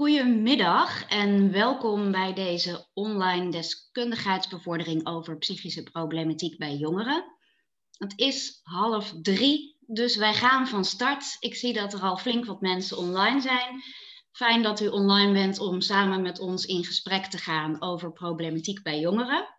Goedemiddag en welkom bij deze online deskundigheidsbevordering over psychische problematiek bij jongeren. Het is 2:30, dus wij gaan van start. Ik zie dat er al flink wat mensen online zijn. Fijn dat u online bent om samen met ons in gesprek te gaan over problematiek bij jongeren.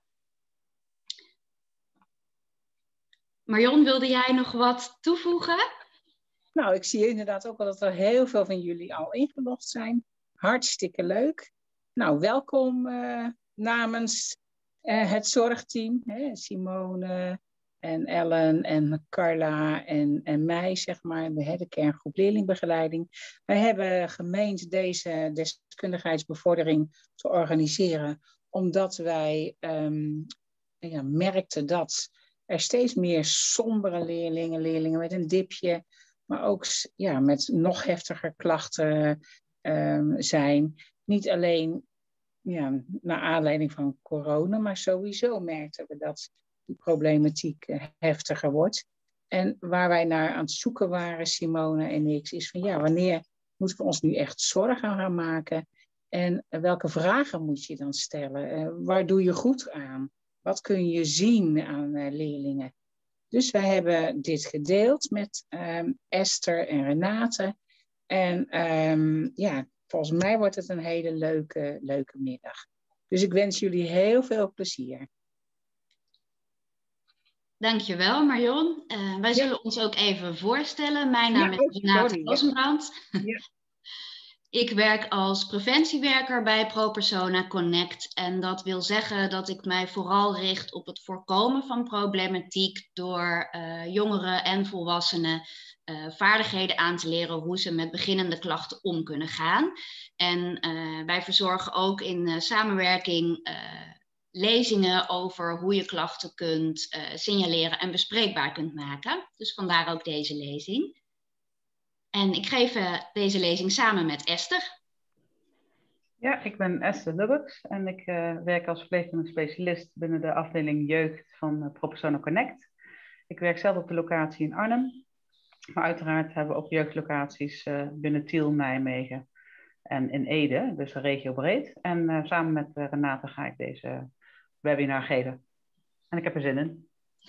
Marion, wilde jij nog wat toevoegen? Nou, ik zie inderdaad ook al dat er heel veel van jullie al ingelogd zijn. Hartstikke leuk. Nou, welkom namens het zorgteam. Hè, Simone en Ellen en Carla en mij, zeg maar, de kerngroep leerlingbegeleiding. Wij hebben gemeend deze deskundigheidsbevordering te organiseren, omdat wij merkten dat er steeds meer sombere leerlingen met een dipje, maar ook met nog heftiger klachten zijn. Niet alleen naar aanleiding van corona, maar sowieso merkten we dat die problematiek heftiger wordt. En waar wij naar aan het zoeken waren, Simone en ik, is van wanneer moeten we ons nu echt zorgen aan gaan maken? En welke vragen moet je dan stellen? Waar doe je goed aan? Wat kun je zien aan leerlingen? Dus wij hebben dit gedeeld met Esther en Renate. En volgens mij wordt het een hele leuke middag. Dus ik wens jullie heel veel plezier. Dankjewel Marion. Wij zullen ons ook even voorstellen. Mijn naam is Renate Rosenbrand. Ik werk als preventiewerker bij ProPersona Connect en dat wil zeggen dat ik mij vooral richt op het voorkomen van problematiek door jongeren en volwassenen vaardigheden aan te leren hoe ze met beginnende klachten om kunnen gaan. En wij verzorgen ook in samenwerking lezingen over hoe je klachten kunt signaleren en bespreekbaar kunt maken. Dus vandaar ook deze lezing. En ik geef deze lezing samen met Esther. Ja, ik ben Esther Lubbock en ik werk als verpleegkundig specialist binnen de afdeling jeugd van ProPersona Connect. Ik werk zelf op de locatie in Arnhem, maar uiteraard hebben we ook jeugdlocaties binnen Tiel, Nijmegen en in Ede, dus regio breed. En samen met Renate ga ik deze webinar geven. En ik heb er zin in.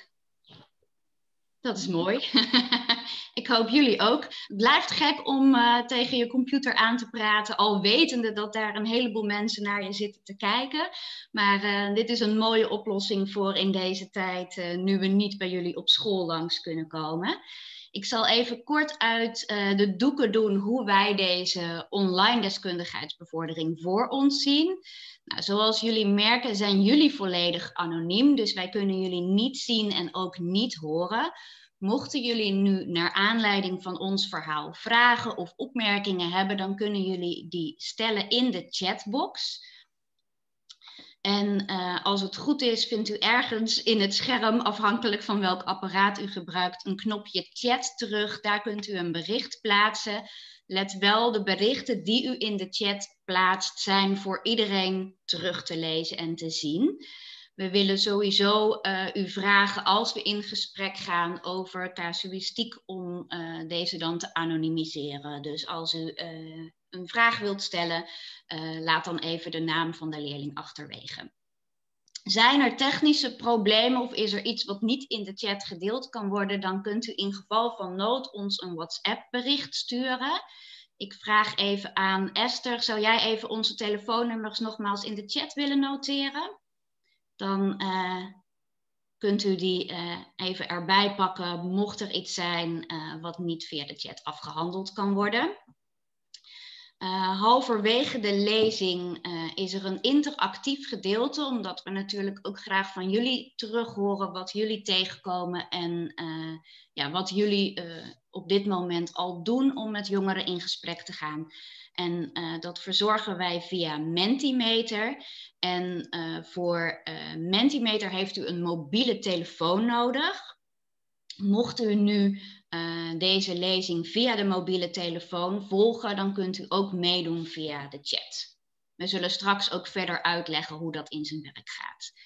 Dat is mooi. Ik hoop jullie ook. Het blijft gek om tegen je computer aan te praten, al wetende dat daar een heleboel mensen naar je zitten te kijken. Maar dit is een mooie oplossing voor in deze tijd, nu we niet bij jullie op school langs kunnen komen. Ik zal even kort uit de doeken doen hoe wij deze online deskundigheidsbevordering voor ons zien. Nou, zoals jullie merken zijn jullie volledig anoniem, dus wij kunnen jullie niet zien en ook niet horen. Mochten jullie nu naar aanleiding van ons verhaal vragen of opmerkingen hebben, dan kunnen jullie die stellen in de chatbox. En als het goed is, vindt u ergens in het scherm, afhankelijk van welk apparaat u gebruikt, een knopje chat terug. Daar kunt u een bericht plaatsen. Let wel, de berichten die u in de chat plaatst zijn voor iedereen terug te lezen en te zien. We willen sowieso u vragen als we in gesprek gaan over casuïstiek om deze dan te anonimiseren. Dus als u een vraag wilt stellen, laat dan even de naam van de leerling achterwege. Zijn er technische problemen of is er iets wat niet in de chat gedeeld kan worden, dan kunt u in geval van nood ons een WhatsApp bericht sturen. Ik vraag even aan Esther, zou jij even onze telefoonnummers nogmaals in de chat willen noteren? Dan kunt u die even erbij pakken, mocht er iets zijn wat niet via de chat afgehandeld kan worden. Halverwege de lezing is er een interactief gedeelte, omdat we natuurlijk ook graag van jullie terug horen wat jullie tegenkomen en wat jullie op dit moment al doen om met jongeren in gesprek te gaan. En dat verzorgen wij via Mentimeter. En voor Mentimeter heeft u een mobiele telefoon nodig. Mocht u nu deze lezing via de mobiele telefoon volgen, dan kunt u ook meedoen via de chat. We zullen straks ook verder uitleggen hoe dat in zijn werk gaat.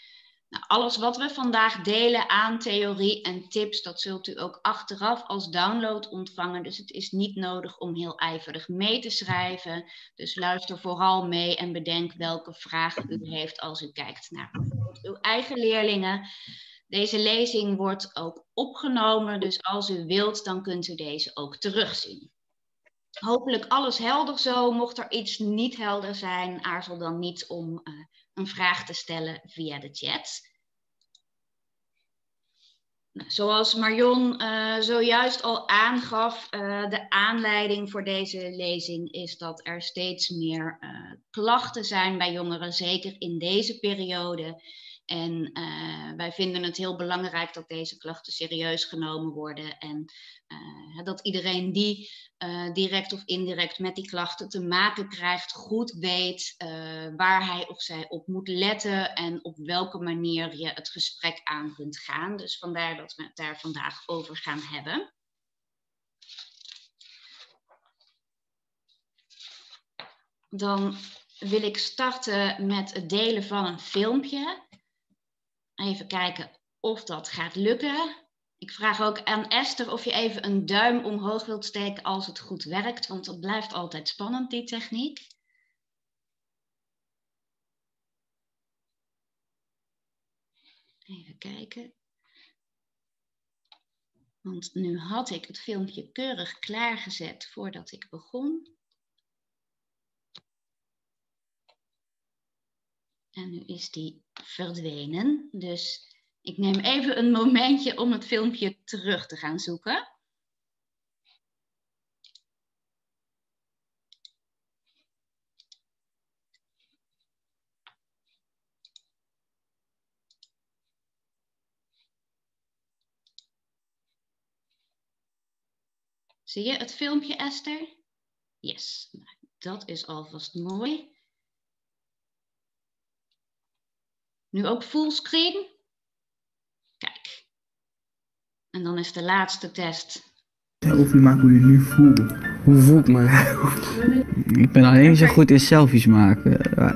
Nou, alles wat we vandaag delen aan theorie en tips, dat zult u ook achteraf als download ontvangen. Dus het is niet nodig om heel ijverig mee te schrijven. Dus luister vooral mee en bedenk welke vragen u heeft als u kijkt naar bijvoorbeeld uw eigen leerlingen. Deze lezing wordt ook opgenomen, dus als u wilt, dan kunt u deze ook terugzien. Hopelijk alles helder zo. Mocht er iets niet helder zijn, aarzel dan niet om een vraag te stellen via de chat. Nou, zoals Marion zojuist al aangaf, de aanleiding voor deze lezing is dat er steeds meer klachten zijn bij jongeren, zeker in deze periode. En wij vinden het heel belangrijk dat deze klachten serieus genomen worden en dat iedereen die direct of indirect met die klachten te maken krijgt, goed weet waar hij of zij op moet letten en op welke manier je het gesprek aan kunt gaan. Dus vandaar dat we het daar vandaag over gaan hebben. Dan wil ik starten met het delen van een filmpje. Even kijken of dat gaat lukken. Ik vraag ook aan Esther of je even een duim omhoog wilt steken als het goed werkt, want dat blijft altijd spannend, die techniek. Even kijken. Want nu had ik het filmpje keurig klaargezet voordat ik begon. En nu is die verdwenen. Dus ik neem even een momentje om het filmpje terug te gaan zoeken. Zie je het filmpje, Esther? Yes, nou, dat is alvast mooi. Nu ook fullscreen. Kijk. En dan is de laatste test. Selfie maken hoe je nu voelt. Hoe voel ik me? Ik ben alleen zo goed in selfies maken.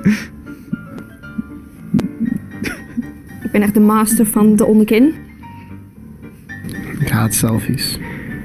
Ik ben echt de master van de onderkin. Ik haat selfies.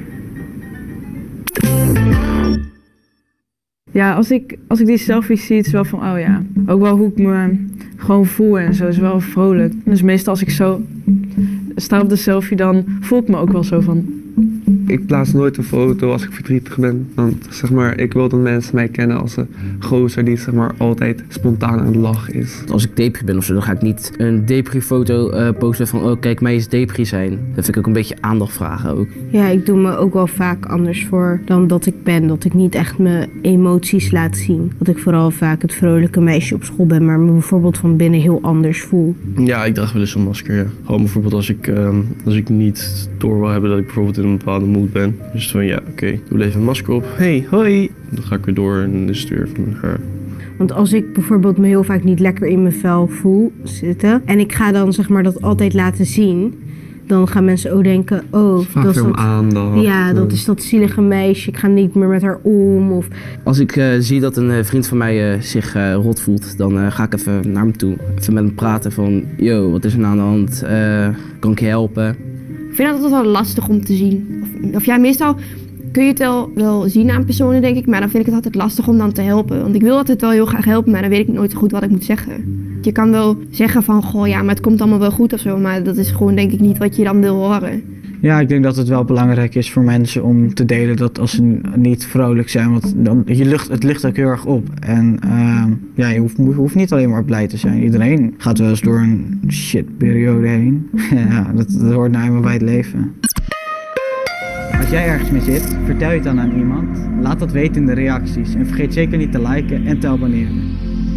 Ja, als ik die selfies zie, het is wel van, oh ja. Ook wel hoe ik me gewoon voel en zo, is wel vrolijk. Dus meestal als ik zo sta op de selfie, dan voel ik me ook wel zo van... Ik plaats nooit een foto als ik verdrietig ben. Want zeg maar, ik wil dat mensen mij kennen als een gozer die zeg maar altijd spontaan aan het lachen is. Als ik depri ben of zo, dan ga ik niet een depri-foto posten van oh kijk mij eens depri zijn. Dat vind ik ook een beetje aandacht vragen ook. Ja, ik doe me ook wel vaak anders voor dan dat ik ben. Dat ik niet echt mijn emoties laat zien. Dat ik vooral vaak het vrolijke meisje op school ben, maar me bijvoorbeeld van binnen heel anders voel. Ja, ik draag wel eens een masker, ja. Gewoon bijvoorbeeld als ik niet door wil hebben dat ik bijvoorbeeld in een bepaalde mood ben. Dus van ja, oké, doe even een masker op. Hey, hoi! Dan ga ik weer door en dan is het weer van haar. Want als ik bijvoorbeeld me heel vaak niet lekker in mijn vel voel zitten en ik ga dan zeg maar dat altijd laten zien, dan gaan mensen ook denken, oh, Vraag dat is om dat, aandacht. ja, dat is dat zielige meisje, ik ga niet meer met haar om. Of... Als ik zie dat een vriend van mij zich rot voelt, dan ga ik even naar hem toe. Even met hem praten van, yo, wat is er nou aan de hand? Kan ik je helpen? Ik vind dat altijd wel lastig om te zien. Of ja, meestal kun je het wel zien aan personen, denk ik. Maar dan vind ik het altijd lastig om dan te helpen. Want ik wil altijd wel heel graag helpen, maar dan weet ik nooit zo goed wat ik moet zeggen. Je kan wel zeggen van, goh, ja, maar het komt allemaal wel goed of zo. Maar dat is gewoon, denk ik, niet wat je dan wil horen. Ja, ik denk dat het wel belangrijk is voor mensen om te delen dat als ze niet vrolijk zijn, want dan, het ligt ook heel erg op. En ja, je hoeft niet alleen maar blij te zijn. Iedereen gaat wel eens door een shitperiode heen. Ja, dat hoort nou eenmaal bij het leven. Als jij ergens mee zit, vertel je het dan aan iemand. Laat dat weten in de reacties. En vergeet zeker niet te liken en te abonneren.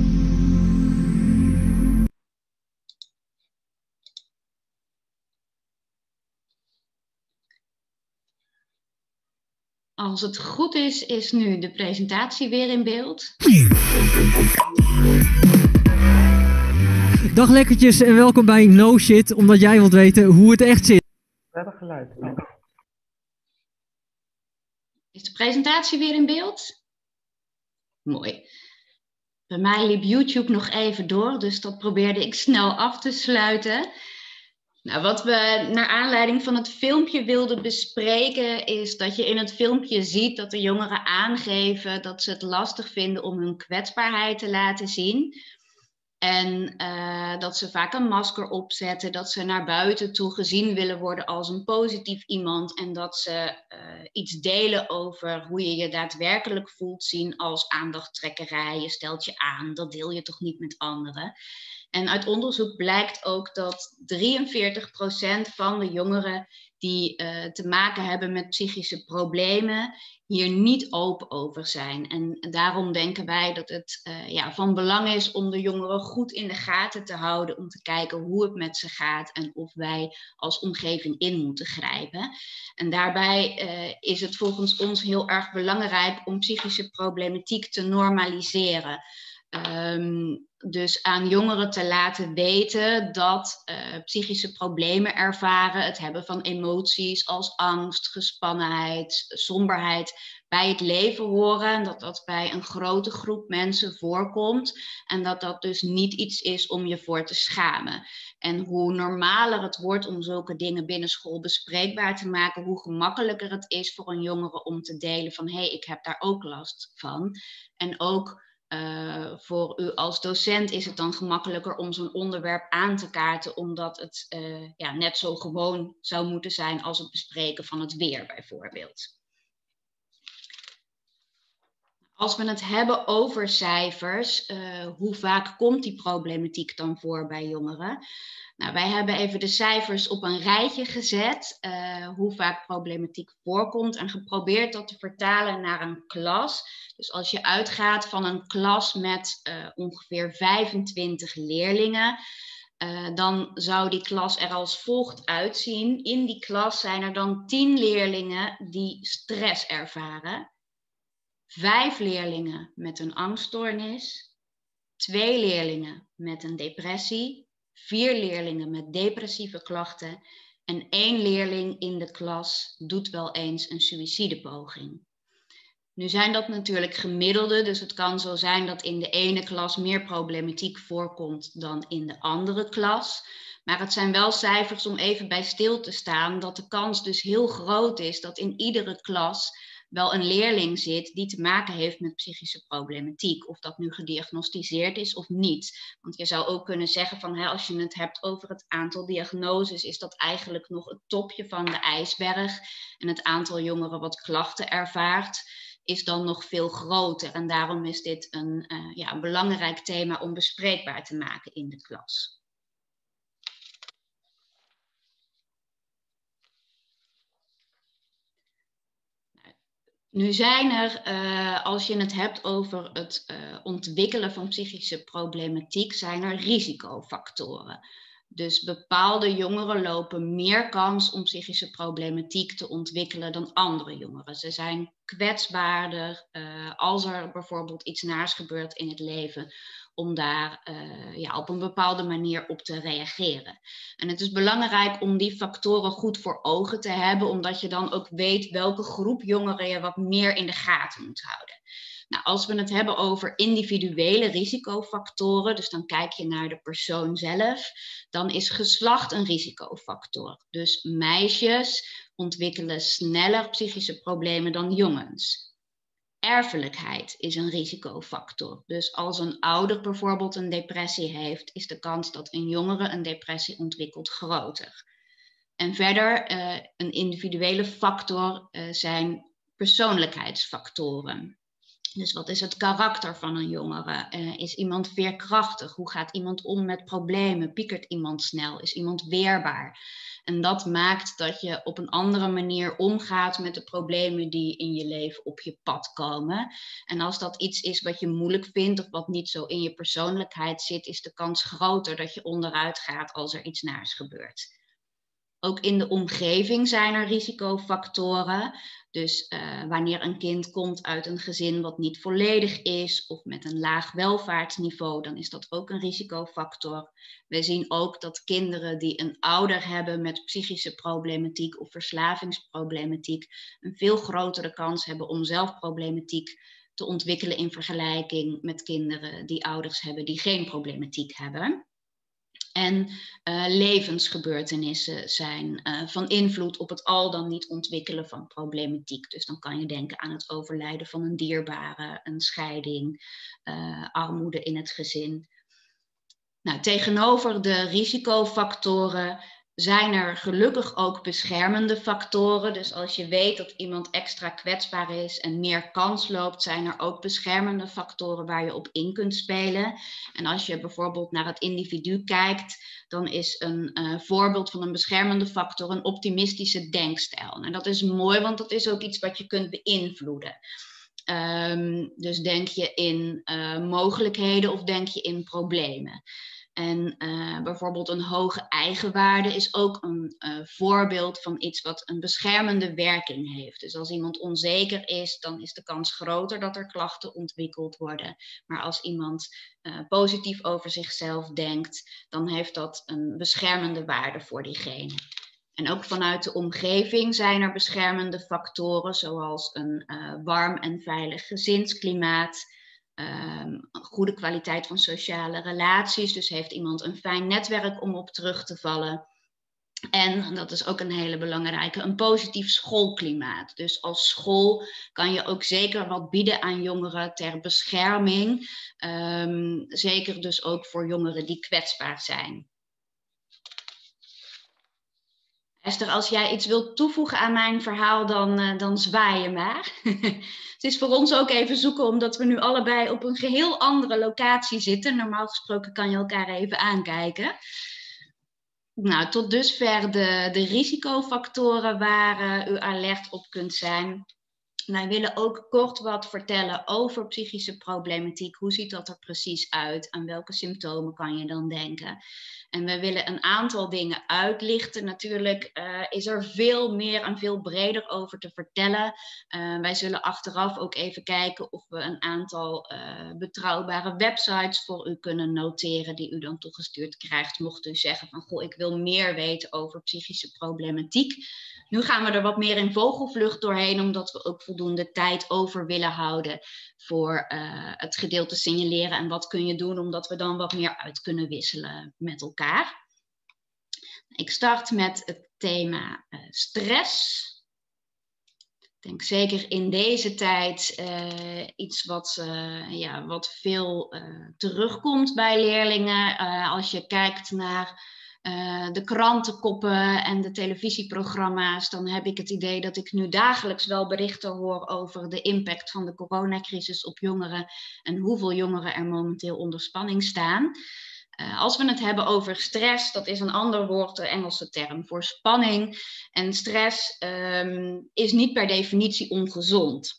Als het goed is, is nu de presentatie weer in beeld. Dag lekkertjes en welkom bij No Shit, omdat jij wilt weten hoe het echt zit. We hebben geluid. Is de presentatie weer in beeld? Mooi. Bij mij liep YouTube nog even door, dus dat probeerde ik snel af te sluiten. Nou, wat we naar aanleiding van het filmpje wilden bespreken is dat je in het filmpje ziet dat de jongeren aangeven dat ze het lastig vinden om hun kwetsbaarheid te laten zien. En dat ze vaak een masker opzetten, dat ze naar buiten toe gezien willen worden als een positief iemand. En dat ze iets delen over hoe je je daadwerkelijk voelt zien als aandachttrekkerij. Je stelt je aan, dat deel je toch niet met anderen. En uit onderzoek blijkt ook dat 43% van de jongeren die te maken hebben met psychische problemen hier niet open over zijn. En daarom denken wij dat het van belang is om de jongeren goed in de gaten te houden, om te kijken hoe het met ze gaat en of wij als omgeving in moeten grijpen. En daarbij is het volgens ons heel erg belangrijk om psychische problematiek te normaliseren. Dus aan jongeren te laten weten dat psychische problemen ervaren, het hebben van emoties als angst, gespannenheid, somberheid bij het leven horen. En dat dat bij een grote groep mensen voorkomt en dat dat dus niet iets is om je voor te schamen. En hoe normaler het wordt om zulke dingen binnen school bespreekbaar te maken, hoe gemakkelijker het is voor een jongere om te delen van hé, ik heb daar ook last van. En ook voor u als docent is het dan gemakkelijker om zo'n onderwerp aan te kaarten, omdat het net zo gewoon zou moeten zijn als het bespreken van het weer bijvoorbeeld. Als we het hebben over cijfers, hoe vaak komt die problematiek dan voor bij jongeren? Nou, wij hebben even de cijfers op een rijtje gezet, hoe vaak problematiek voorkomt en geprobeerd dat te vertalen naar een klas. Dus als je uitgaat van een klas met ongeveer 25 leerlingen, dan zou die klas er als volgt uitzien. In die klas zijn er dan 10 leerlingen die stress ervaren, 5 leerlingen met een angststoornis, 2 leerlingen met een depressie, 4 leerlingen met depressieve klachten en 1 leerling in de klas doet wel eens een suïcidepoging. Nu zijn dat natuurlijk gemiddelde, dus het kan zo zijn dat in de ene klas meer problematiek voorkomt dan in de andere klas. Maar het zijn wel cijfers om even bij stil te staan dat de kans dus heel groot is dat in iedere klas wel een leerling zit die te maken heeft met psychische problematiek. Of dat nu gediagnosticeerd is of niet. Want je zou ook kunnen zeggen van als je het hebt over het aantal diagnoses, is dat eigenlijk nog het topje van de ijsberg. En het aantal jongeren wat klachten ervaart, is dan nog veel groter. En daarom is dit een belangrijk thema om bespreekbaar te maken in de klas. Nu zijn er, als je het hebt over het ontwikkelen van psychische problematiek, zijn er risicofactoren. Dus bepaalde jongeren lopen meer kans om psychische problematiek te ontwikkelen dan andere jongeren. Ze zijn kwetsbaarder als er bijvoorbeeld iets naars gebeurt in het leven, om daar op een bepaalde manier op te reageren. En het is belangrijk om die factoren goed voor ogen te hebben, omdat je dan ook weet welke groep jongeren je wat meer in de gaten moet houden. Nou, als we het hebben over individuele risicofactoren, dus dan kijk je naar de persoon zelf, dan is geslacht een risicofactor. Dus meisjes ontwikkelen sneller psychische problemen dan jongens. Erfelijkheid is een risicofactor. Dus als een ouder bijvoorbeeld een depressie heeft, is de kans dat een jongere een depressie ontwikkelt groter. En verder, een individuele factor zijn persoonlijkheidsfactoren. Dus wat is het karakter van een jongere? Is iemand veerkrachtig? Hoe gaat iemand om met problemen? Piekert iemand snel? Is iemand weerbaar? En dat maakt dat je op een andere manier omgaat met de problemen die in je leven op je pad komen. En als dat iets is wat je moeilijk vindt of wat niet zo in je persoonlijkheid zit, is de kans groter dat je onderuit gaat als er iets naars gebeurt. Ook in de omgeving zijn er risicofactoren. Dus wanneer een kind komt uit een gezin wat niet volledig is of met een laag welvaartsniveau, dan is dat ook een risicofactor. We zien ook dat kinderen die een ouder hebben met psychische problematiek of verslavingsproblematiek een veel grotere kans hebben om zelf problematiek te ontwikkelen in vergelijking met kinderen die ouders hebben die geen problematiek hebben. En levensgebeurtenissen zijn van invloed op het al dan niet ontwikkelen van problematiek. Dus dan kan je denken aan het overlijden van een dierbare, een scheiding, armoede in het gezin. Nou, tegenover de risicofactoren zijn er gelukkig ook beschermende factoren. Dus als je weet dat iemand extra kwetsbaar is en meer kans loopt, zijn er ook beschermende factoren waar je op in kunt spelen. En als je bijvoorbeeld naar het individu kijkt, dan is een voorbeeld van een beschermende factor een optimistische denkstijl. En dat is mooi, want dat is ook iets wat je kunt beïnvloeden. Dus denk je in mogelijkheden of denk je in problemen? En bijvoorbeeld een hoge eigenwaarde is ook een voorbeeld van iets wat een beschermende werking heeft. Dus als iemand onzeker is, dan is de kans groter dat er klachten ontwikkeld worden. Maar als iemand positief over zichzelf denkt, dan heeft dat een beschermende waarde voor diegene. En ook vanuit de omgeving zijn er beschermende factoren, zoals een warm en veilig gezinsklimaat. Goede kwaliteit van sociale relaties. Dus heeft iemand een fijn netwerk om op terug te vallen. En dat is ook een hele belangrijke, een positief schoolklimaat. Dus als school kan je ook zeker wat bieden aan jongeren ter bescherming. Zeker dus ook voor jongeren die kwetsbaar zijn. Esther, als jij iets wilt toevoegen aan mijn verhaal, dan zwaai je maar. Het is voor ons ook even zoeken, omdat we nu allebei op een geheel andere locatie zitten. Normaal gesproken kan je elkaar even aankijken. Nou, tot dusver de risicofactoren waar u alert op kunt zijn. Wij willen ook kort wat vertellen over psychische problematiek. Hoe ziet dat er precies uit? Aan welke symptomen kan je dan denken? En we willen een aantal dingen uitlichten. Natuurlijk is er veel meer en veel breder over te vertellen. Wij zullen achteraf ook even kijken of we een aantal betrouwbare websites voor u kunnen noteren die u dan toegestuurd krijgt. Mocht u zeggen van, goh, ik wil meer weten over psychische problematiek. Nu gaan we er wat meer in vogelvlucht doorheen, omdat we ook voldoende tijd over willen houden voor het gedeelte signaleren. En wat kun je doen, omdat we dan wat meer uit kunnen wisselen met elkaar. Ik start met het thema stress. Ik denk zeker in deze tijd iets wat veel terugkomt bij leerlingen. Als je kijkt naar de krantenkoppen en de televisieprogramma's, dan heb ik het idee dat ik nu dagelijks wel berichten hoor over de impact van de coronacrisis op jongeren en hoeveel jongeren er momenteel onder spanning staan. Als we het hebben over stress, dat is een ander woord, de Engelse term voor spanning. En stress is niet per definitie ongezond.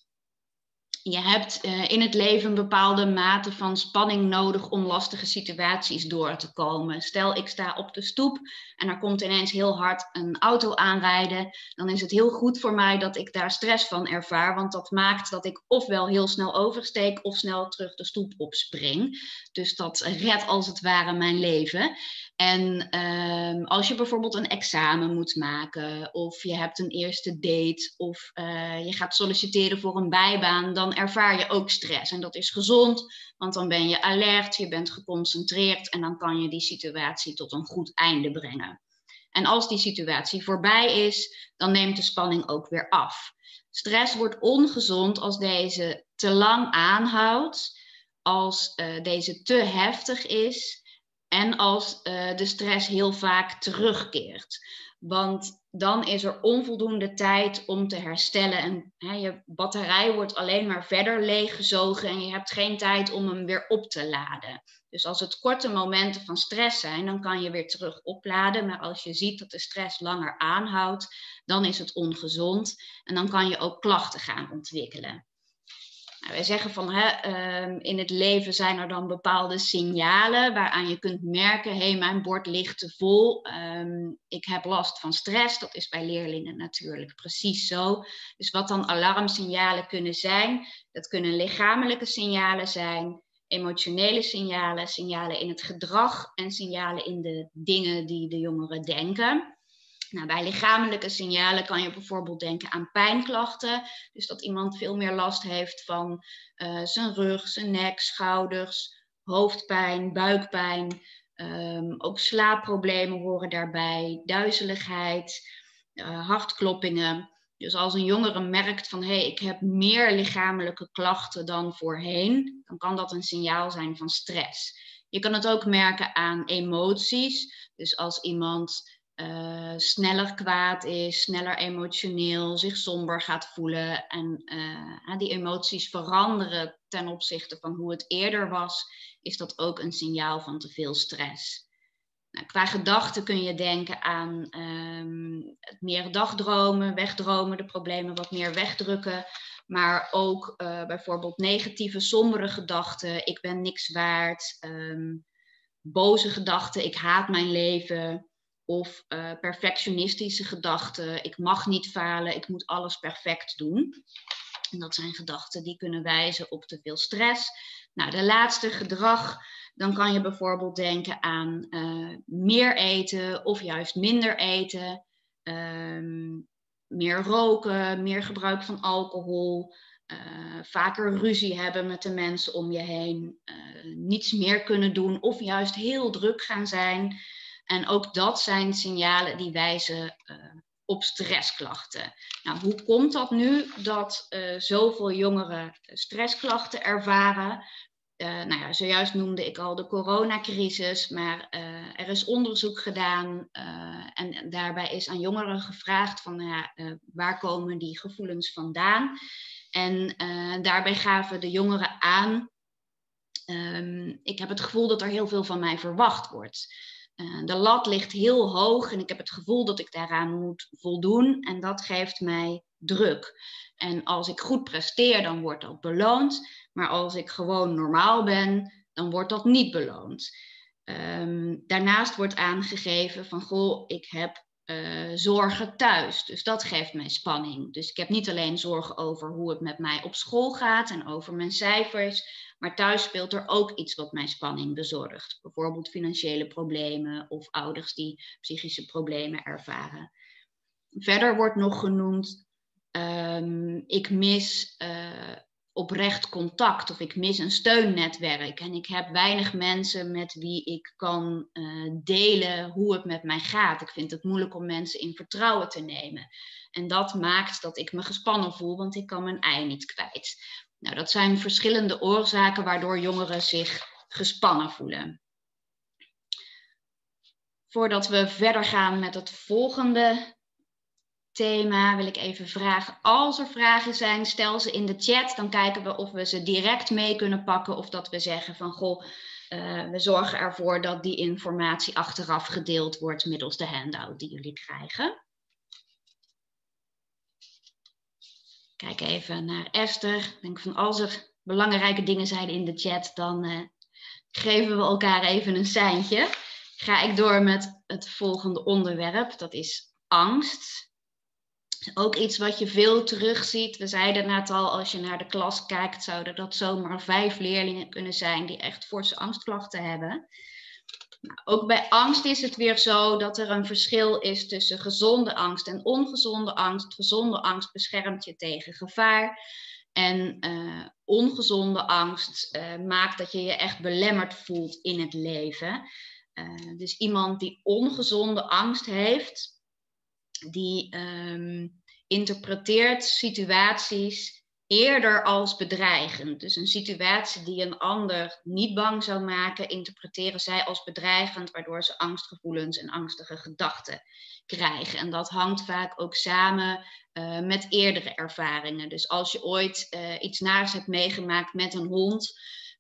Je hebt in het leven een bepaalde mate van spanning nodig om lastige situaties door te komen. Stel, ik sta op de stoep en er komt ineens heel hard een auto aanrijden. Dan is het heel goed voor mij dat ik daar stress van ervaar. Want dat maakt dat ik ofwel heel snel oversteek of snel terug de stoep opspring. Dus dat redt als het ware mijn leven. En als je bijvoorbeeld een examen moet maken of je hebt een eerste date of je gaat solliciteren voor een bijbaan, dan ervaar je ook stress. En dat is gezond, want dan ben je alert, je bent geconcentreerd en dan kan je die situatie tot een goed einde brengen. En als die situatie voorbij is, dan neemt de spanning ook weer af. Stress wordt ongezond als deze te lang aanhoudt, als deze te heftig is. En als de stress heel vaak terugkeert. Want dan is er onvoldoende tijd om te herstellen. En je batterij wordt alleen maar verder leeggezogen. En je hebt geen tijd om hem weer op te laden. Dus als het korte momenten van stress zijn, dan kan je weer terug opladen. Maar als je ziet dat de stress langer aanhoudt, dan is het ongezond. En dan kan je ook klachten gaan ontwikkelen. Nou, wij zeggen van in het leven zijn er dan bepaalde signalen waaraan je kunt merken, hé, mijn bord ligt te vol, ik heb last van stress. Dat is bij leerlingen natuurlijk precies zo. Dus wat dan alarmsignalen kunnen zijn, dat kunnen lichamelijke signalen zijn, emotionele signalen, signalen in het gedrag en signalen in de dingen die de jongeren denken. Nou, bij lichamelijke signalen kan je bijvoorbeeld denken aan pijnklachten. Dus dat iemand veel meer last heeft van zijn rug, zijn nek, schouders, hoofdpijn, buikpijn. Ook slaapproblemen horen daarbij, duizeligheid, hartkloppingen. Dus als een jongere merkt van ik heb meer lichamelijke klachten dan voorheen, dan kan dat een signaal zijn van stress. Je kan het ook merken aan emoties. Dus als iemand sneller kwaad is, sneller emotioneel, zich somber gaat voelen en die emoties veranderen ten opzichte van hoe het eerder was, is dat ook een signaal van te veel stress. Nou, qua gedachten kun je denken aan het meer dagdromen, wegdromen, de problemen wat meer wegdrukken, maar ook bijvoorbeeld negatieve, sombere gedachten, ik ben niks waard, boze gedachten, ik haat mijn leven. Of perfectionistische gedachten, ik mag niet falen, ik moet alles perfect doen. En dat zijn gedachten die kunnen wijzen op te veel stress. Nou, de laatste gedrag, dan kan je bijvoorbeeld denken aan meer eten of juist minder eten. Meer roken, meer gebruik van alcohol. Vaker ruzie hebben met de mensen om je heen. Niets meer kunnen doen of juist heel druk gaan zijn. En ook dat zijn signalen die wijzen op stressklachten. Nou, hoe komt dat nu dat zoveel jongeren stressklachten ervaren? Zojuist noemde ik al de coronacrisis, maar er is onderzoek gedaan en daarbij is aan jongeren gevraagd van waar komen die gevoelens vandaan? En daarbij gaven de jongeren aan, ik heb het gevoel dat er heel veel van mij verwacht wordt. De lat ligt heel hoog en ik heb het gevoel dat ik daaraan moet voldoen en dat geeft mij druk. En als ik goed presteer, dan wordt dat beloond. Maar als ik gewoon normaal ben, dan wordt dat niet beloond. Daarnaast wordt aangegeven van, ik heb zorgen thuis. Dus dat geeft mij spanning. Dus ik heb niet alleen zorgen over hoe het met mij op school gaat en over mijn cijfers. Maar thuis speelt er ook iets wat mij spanning bezorgt. Bijvoorbeeld financiële problemen of ouders die psychische problemen ervaren. Verder wordt nog genoemd, ik mis oprecht contact of ik mis een steunnetwerk. En ik heb weinig mensen met wie ik kan delen hoe het met mij gaat. Ik vind het moeilijk om mensen in vertrouwen te nemen. En dat maakt dat ik me gespannen voel, want ik kan mijn ei niet kwijt. Nou, dat zijn verschillende oorzaken waardoor jongeren zich gespannen voelen. Voordat we verder gaan met het volgende thema, wil ik even vragen, als er vragen zijn, stel ze in de chat. Dan kijken we of we ze direct mee kunnen pakken of dat we zeggen van, we zorgen ervoor dat die informatie achteraf gedeeld wordt middels de handout die jullie krijgen. Kijk even naar Esther. Ik denk van, als er belangrijke dingen zijn in de chat, dan geven we elkaar even een seintje. Ga ik door met het volgende onderwerp. Dat is angst. Ook iets wat je veel terugziet. We zeiden net al, als je naar de klas kijkt, zouden dat zomaar 5 leerlingen kunnen zijn die echt forse angstklachten hebben. Nou, ook bij angst is het weer zo dat er een verschil is tussen gezonde angst en ongezonde angst. Gezonde angst beschermt je tegen gevaar. En ongezonde angst maakt dat je je echt belemmerd voelt in het leven. Dus iemand die ongezonde angst heeft, die interpreteert situaties eerder als bedreigend. Dus een situatie die een ander niet bang zou maken, interpreteren zij als bedreigend, waardoor ze angstgevoelens en angstige gedachten krijgen. En dat hangt vaak ook samen met eerdere ervaringen. Dus als je ooit iets naars hebt meegemaakt met een hond,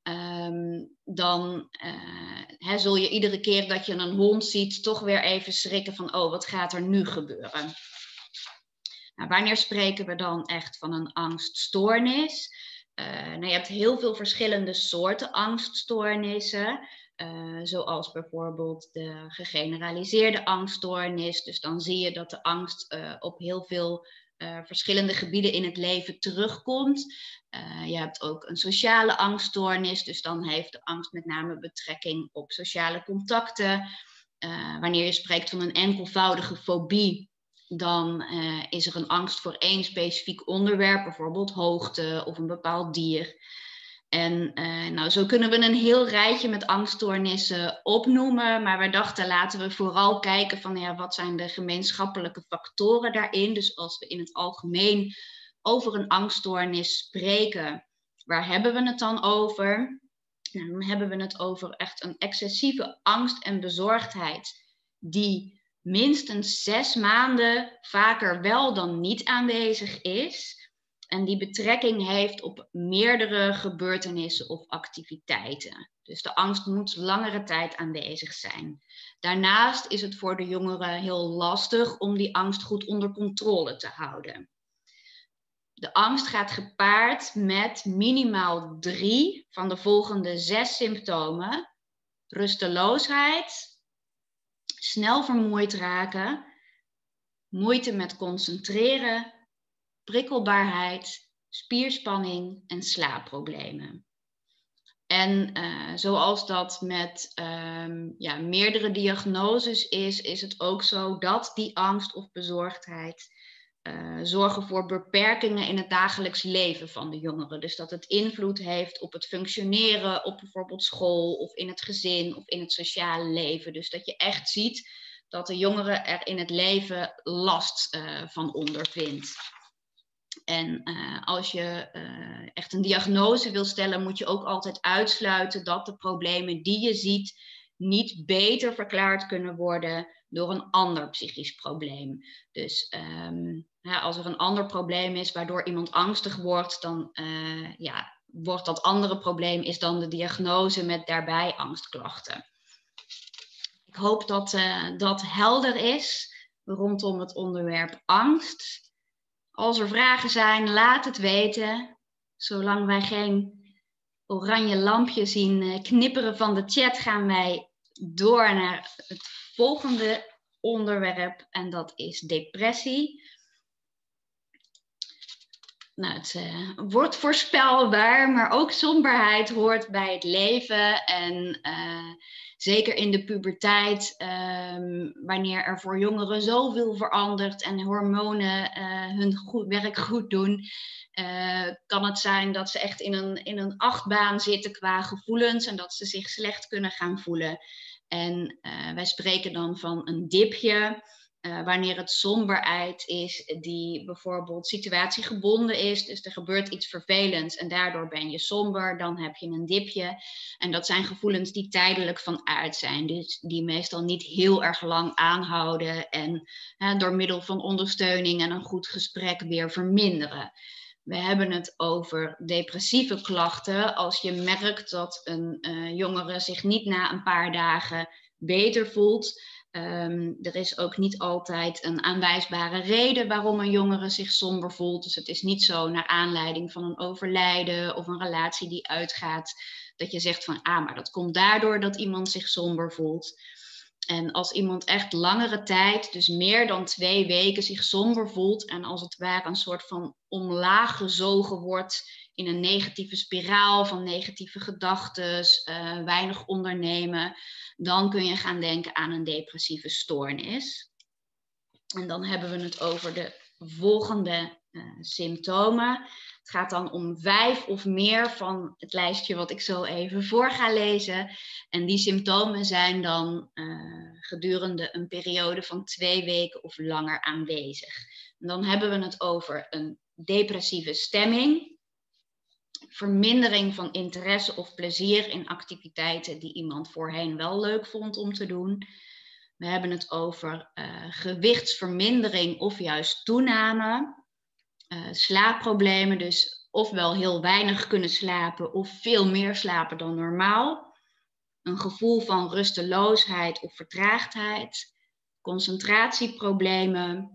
dan zul je iedere keer dat je een hond ziet toch weer even schrikken van, oh, wat gaat er nu gebeuren? Nou, wanneer spreken we dan echt van een angststoornis? Je hebt heel veel verschillende soorten angststoornissen. Zoals bijvoorbeeld de gegeneraliseerde angststoornis. Dus dan zie je dat de angst op heel veel verschillende gebieden in het leven terugkomt. Je hebt ook een sociale angststoornis. Dus dan heeft de angst met name betrekking op sociale contacten. wanneer je spreekt van een enkelvoudige fobie, dan is er een angst voor één specifiek onderwerp, bijvoorbeeld hoogte of een bepaald dier. En zo kunnen we een heel rijtje met angststoornissen opnoemen, maar we dachten laten we vooral kijken van wat zijn de gemeenschappelijke factoren daarin. Dus als we in het algemeen over een angststoornis spreken, waar hebben we het dan over? Nou, dan hebben we het over echt een excessieve angst en bezorgdheid die minstens 6 maanden vaker wel dan niet aanwezig is. En die betrekking heeft op meerdere gebeurtenissen of activiteiten. Dus de angst moet langere tijd aanwezig zijn. Daarnaast is het voor de jongeren heel lastig om die angst goed onder controle te houden. De angst gaat gepaard met minimaal 3 van de volgende 6 symptomen. Rusteloosheid, snel vermoeid raken, moeite met concentreren, prikkelbaarheid, spierspanning en slaapproblemen. En zoals dat met meerdere diagnoses is het ook zo dat die angst of bezorgdheid zorgen voor beperkingen in het dagelijks leven van de jongeren. Dus dat het invloed heeft op het functioneren op bijvoorbeeld school of in het gezin of in het sociale leven. Dus dat je echt ziet dat de jongere er in het leven last van ondervindt. En als je echt een diagnose wil stellen, moet je ook altijd uitsluiten dat de problemen die je ziet niet beter verklaard kunnen worden door een ander psychisch probleem. Dus als er een ander probleem is waardoor iemand angstig wordt, dan wordt dat andere probleem is dan de diagnose met daarbij angstklachten. Ik hoop dat dat helder is rondom het onderwerp angst. Als er vragen zijn, laat het weten. Zolang wij geen oranje lampje zien knipperen van de chat, gaan wij door naar het volgende onderwerp. En dat is depressie. Nou, het wordt voorspelbaar, maar ook somberheid hoort bij het leven. En zeker in de puberteit, wanneer er voor jongeren zoveel verandert en hormonen hun werk goed doen, kan het zijn dat ze echt in een achtbaan zitten qua gevoelens en dat ze zich slecht kunnen gaan voelen. En wij spreken dan van een dipje. Wanneer het somberheid is die bijvoorbeeld situatiegebonden is. Dus er gebeurt iets vervelends en daardoor ben je somber. Dan heb je een dipje. En dat zijn gevoelens die tijdelijk van aard zijn. Dus die meestal niet heel erg lang aanhouden. En door middel van ondersteuning en een goed gesprek weer verminderen. We hebben het over depressieve klachten. Als je merkt dat een jongere zich niet na een paar dagen beter voelt. Er is ook niet altijd een aanwijsbare reden waarom een jongere zich somber voelt. Dus het is niet zo naar aanleiding van een overlijden of een relatie die uitgaat, dat je zegt van, maar dat komt daardoor dat iemand zich somber voelt. En als iemand echt langere tijd, dus meer dan 2 weken, zich somber voelt en als het ware een soort van omlaag gezogen wordt in een negatieve spiraal van negatieve gedachten, weinig ondernemen, dan kun je gaan denken aan een depressieve stoornis. En dan hebben we het over de volgende symptomen. Het gaat dan om 5 of meer van het lijstje wat ik zo even voor ga lezen. En die symptomen zijn dan gedurende een periode van 2 weken of langer aanwezig. En dan hebben we het over een depressieve stemming. Vermindering van interesse of plezier in activiteiten die iemand voorheen wel leuk vond om te doen. We hebben het over gewichtsvermindering of juist toename. Slaapproblemen, dus ofwel heel weinig kunnen slapen of veel meer slapen dan normaal. Een gevoel van rusteloosheid of vertraagdheid. Concentratieproblemen.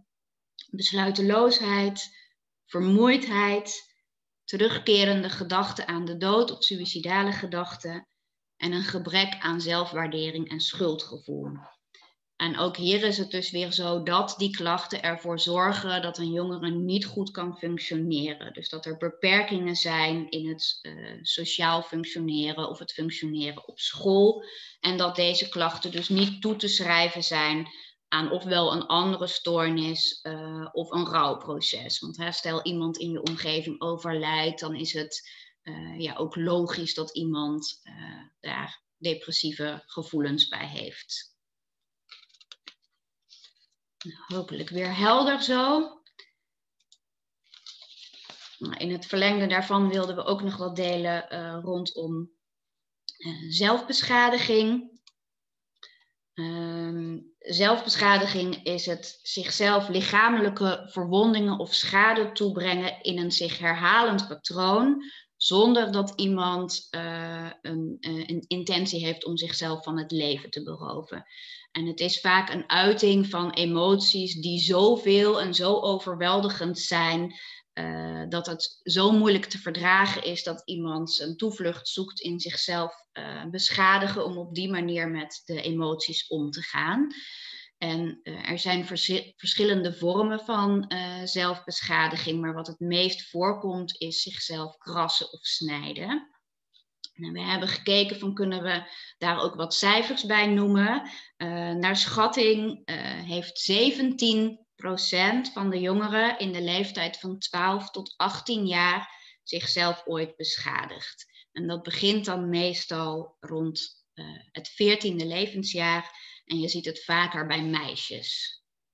Besluiteloosheid. Vermoeidheid. Terugkerende gedachten aan de dood of suïcidale gedachten en een gebrek aan zelfwaardering en schuldgevoel. En ook hier is het dus weer zo dat die klachten ervoor zorgen dat een jongere niet goed kan functioneren. Dus dat er beperkingen zijn in het sociaal functioneren of het functioneren op school. En dat deze klachten dus niet toe te schrijven zijn aan ofwel een andere stoornis of een rouwproces. Want stel iemand in je omgeving overlijdt, dan is het ook logisch dat iemand daar depressieve gevoelens bij heeft. Hopelijk weer helder zo. In het verlengde daarvan wilden we ook nog wat delen rondom zelfbeschadiging. Zelfbeschadiging is het zichzelf lichamelijke verwondingen of schade toebrengen in een zich herhalend patroon, zonder dat iemand een intentie heeft om zichzelf van het leven te beroven. En het is vaak een uiting van emoties die zoveel en zo overweldigend zijn, dat het zo moeilijk te verdragen is dat iemand zijn toevlucht zoekt in zichzelf beschadigen om op die manier met de emoties om te gaan. En er zijn verschillende vormen van zelfbeschadiging, maar wat het meest voorkomt is zichzelf krassen of snijden. En we hebben gekeken van kunnen we daar ook wat cijfers bij noemen. Naar schatting heeft 17% van de jongeren in de leeftijd van 12 tot 18 jaar zichzelf ooit beschadigd. En dat begint dan meestal rond het 14e levensjaar en je ziet het vaker bij meisjes.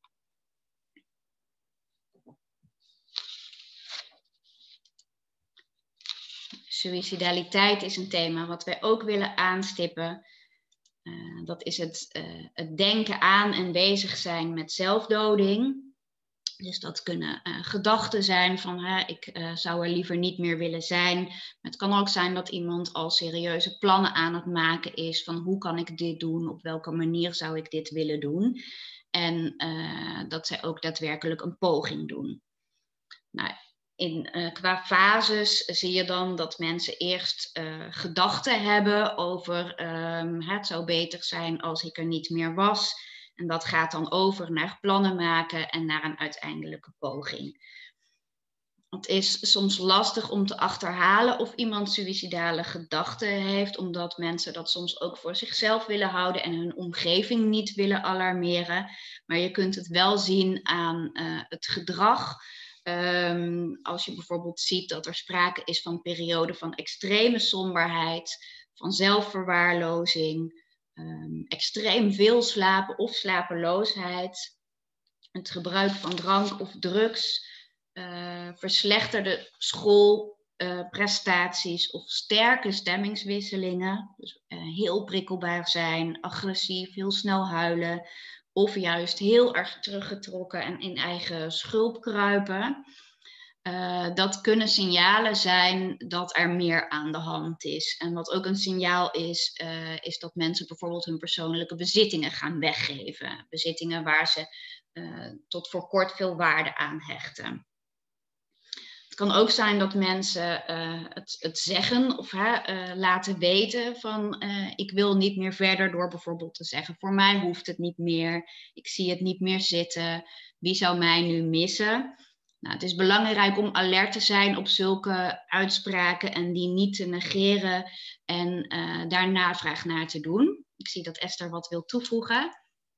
Suïcidaliteit is een thema wat wij ook willen aanstippen. Dat is het denken aan en bezig zijn met zelfdoding. Dus dat kunnen gedachten zijn van ik zou er liever niet meer willen zijn. Maar het kan ook zijn dat iemand al serieuze plannen aan het maken is van hoe kan ik dit doen, op welke manier zou ik dit willen doen. En dat zij ook daadwerkelijk een poging doen. Nou, qua fases zie je dan dat mensen eerst gedachten hebben over het zou beter zijn als ik er niet meer was. En dat gaat dan over naar plannen maken en naar een uiteindelijke poging. Het is soms lastig om te achterhalen of iemand suïcidale gedachten heeft, omdat mensen dat soms ook voor zichzelf willen houden en hun omgeving niet willen alarmeren. Maar je kunt het wel zien aan het gedrag. Als je bijvoorbeeld ziet dat er sprake is van perioden van extreme somberheid, van zelfverwaarlozing, extreem veel slapen of slapeloosheid, het gebruik van drank of drugs, verslechterde schoolprestaties of sterke stemmingswisselingen, dus heel prikkelbaar zijn, agressief, heel snel huilen, of juist heel erg teruggetrokken en in eigen schulp kruipen. Dat kunnen signalen zijn dat er meer aan de hand is. En wat ook een signaal is, is dat mensen bijvoorbeeld hun persoonlijke bezittingen gaan weggeven. Bezittingen waar ze tot voor kort veel waarde aan hechten. Het kan ook zijn dat mensen het zeggen of laten weten van ik wil niet meer verder, door bijvoorbeeld te zeggen voor mij hoeft het niet meer, ik zie het niet meer zitten, wie zou mij nu missen? Nou, het is belangrijk om alert te zijn op zulke uitspraken en die niet te negeren en daar navraag naar te doen. Ik zie dat Esther wat wil toevoegen.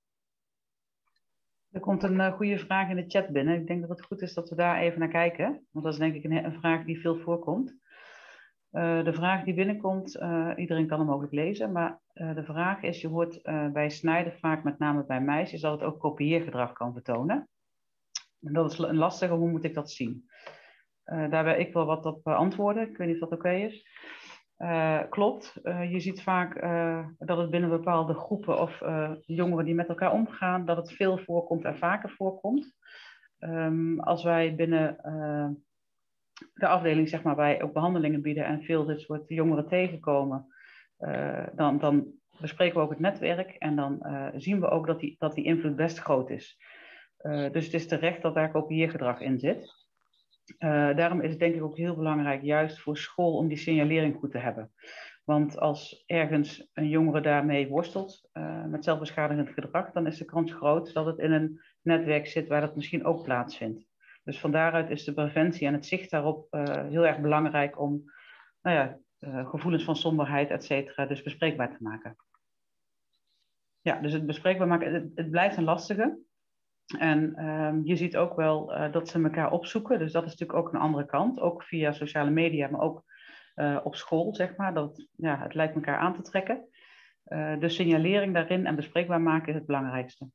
Er komt een goede vraag in de chat binnen. Ik denk dat het goed is dat we daar even naar kijken. Want dat is denk ik een vraag die veel voorkomt. De vraag die binnenkomt, iedereen kan hem mogelijk lezen. Maar de vraag is, je hoort bij snijden vaak met name bij meisjes dat het ook kopieergedrag kan vertonen. En dat is een lastige, hoe moet ik dat zien? Daar wil ik wel wat op antwoorden. Ik weet niet of dat oké is. Klopt. Je ziet vaak dat het binnen bepaalde groepen of jongeren die met elkaar omgaan, dat het veel voorkomt en vaker voorkomt. Als wij binnen de afdeling, zeg maar, wij ook behandelingen bieden en veel dit soort jongeren tegenkomen, dan bespreken we ook het netwerk en dan zien we ook dat die invloed best groot is. Dus het is terecht dat daar kopieergedrag in zit. Daarom is het denk ik ook heel belangrijk, juist voor school, om die signalering goed te hebben. Want als ergens een jongere daarmee worstelt met zelfbeschadigend gedrag, dan is de kans groot dat het in een netwerk zit waar dat misschien ook plaatsvindt. Dus van daaruit is de preventie en het zicht daarop heel erg belangrijk om gevoelens van somberheid, et cetera, dus bespreekbaar te maken. Ja, dus het bespreekbaar maken, het blijft een lastige. En je ziet ook wel dat ze elkaar opzoeken. Dus dat is natuurlijk ook een andere kant. Ook via sociale media, maar ook op school, zeg maar. Het lijkt elkaar aan te trekken. Dus signalering daarin en bespreekbaar maken is het belangrijkste.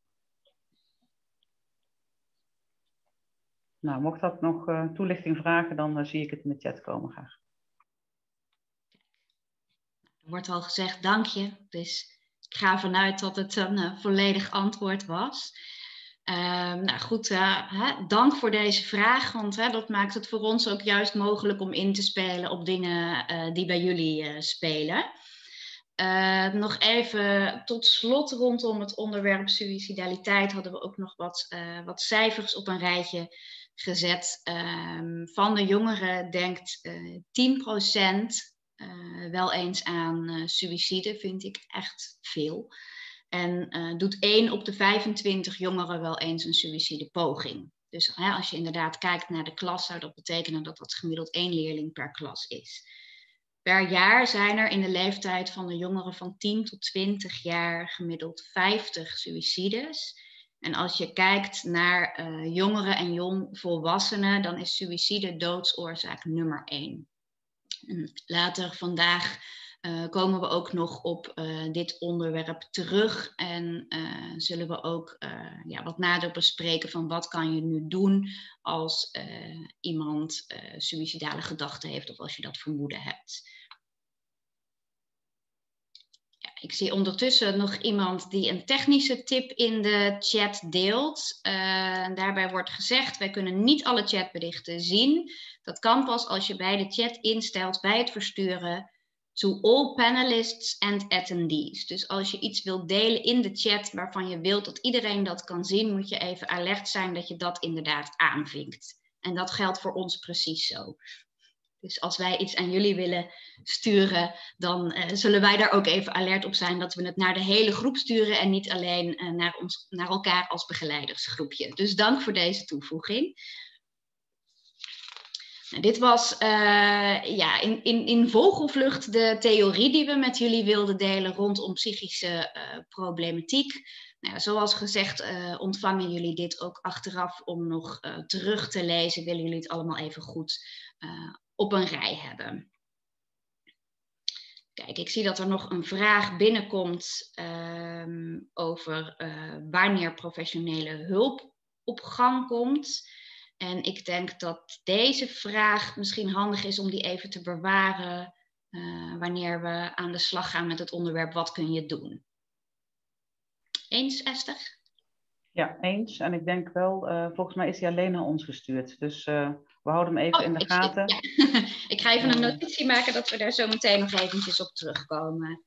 Nou, mocht dat nog toelichting vragen, dan zie ik het in de chat komen graag. Er wordt al gezegd, dank je. Dus ik ga ervan uit dat het een volledig antwoord was. Dank voor deze vraag, want dat maakt het voor ons ook juist mogelijk om in te spelen op dingen die bij jullie spelen. Nog even tot slot rondom het onderwerp suïcidaliteit hadden we ook nog wat cijfers op een rijtje gezet. Van de jongeren denkt 10% wel eens aan suïcide, vind ik echt veel. En doet 1 op de 25 jongeren wel eens een suïcidepoging. Dus als je inderdaad kijkt naar de klas, zou dat betekenen dat dat gemiddeld 1 leerling per klas is. Per jaar zijn er in de leeftijd van de jongeren van 10 tot 20 jaar gemiddeld 50 suïcides. En als je kijkt naar jongeren en jongvolwassenen, dan is suïcide doodsoorzaak nummer 1. En later vandaag komen we ook nog op dit onderwerp terug en zullen we ook wat nader bespreken van wat kan je nu doen als iemand suïcidale gedachten heeft of als je dat vermoeden hebt. Ja, ik zie ondertussen nog iemand die een technische tip in de chat deelt. Daarbij wordt gezegd, wij kunnen niet alle chatberichten zien. Dat kan pas als je bij de chat instelt bij het versturen to all panelists and attendees. Dus als je iets wilt delen in de chat waarvan je wilt dat iedereen dat kan zien, moet je even alert zijn dat je dat inderdaad aanvinkt. En dat geldt voor ons precies zo. Dus als wij iets aan jullie willen sturen, dan zullen wij daar ook even alert op zijn dat we het naar de hele groep sturen en niet alleen naar elkaar als begeleidersgroepje. Dus dank voor deze toevoeging. Nou, dit was in vogelvlucht de theorie die we met jullie wilden delen rondom psychische problematiek. Nou, zoals gezegd ontvangen jullie dit ook achteraf om nog terug te lezen. Willen jullie het allemaal even goed op een rij hebben. Kijk, ik zie dat er nog een vraag binnenkomt over wanneer professionele hulp op gang komt. En ik denk dat deze vraag misschien handig is om die even te bewaren wanneer we aan de slag gaan met het onderwerp wat kun je doen. Eens, Esther? Ja, eens. En ik denk wel, volgens mij is die alleen naar ons gestuurd. Dus we houden hem even in de gaten. Ik ga even een notitie maken dat we daar zo meteen nog eventjes op terugkomen.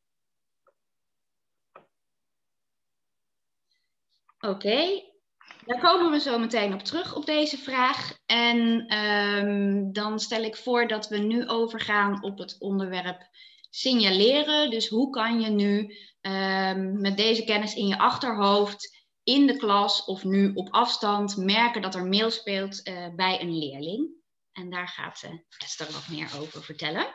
Oké. Daar komen we zo meteen op terug op deze vraag. En dan stel ik voor dat we nu overgaan op het onderwerp signaleren. Dus hoe kan je nu met deze kennis in je achterhoofd in de klas of nu op afstand merken dat er mail speelt bij een leerling? En daar gaat Esther wat meer over vertellen.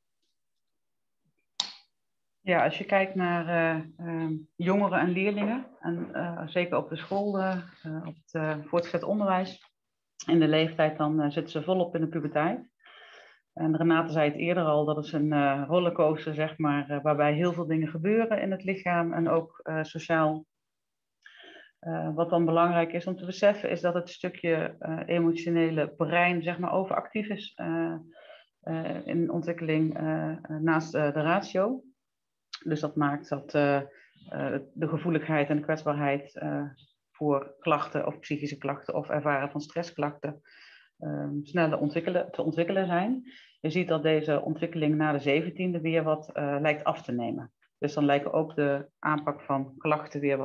Ja, als je kijkt naar jongeren en leerlingen, en zeker op de school, op het voortgezet onderwijs, in de leeftijd, dan zitten ze volop in de puberteit. En Renate zei het eerder al, dat is een rollercoaster, zeg maar, waarbij heel veel dingen gebeuren in het lichaam en ook sociaal. Wat dan belangrijk is om te beseffen, is dat het stukje emotionele brein, zeg maar, overactief is in ontwikkeling naast de ratio. Dus dat maakt dat de gevoeligheid en de kwetsbaarheid voor klachten of psychische klachten of ervaren van stressklachten sneller te ontwikkelen zijn. Je ziet dat deze ontwikkeling na de 17e weer wat lijkt af te nemen. Dus dan lijken ook de aanpak van klachten weer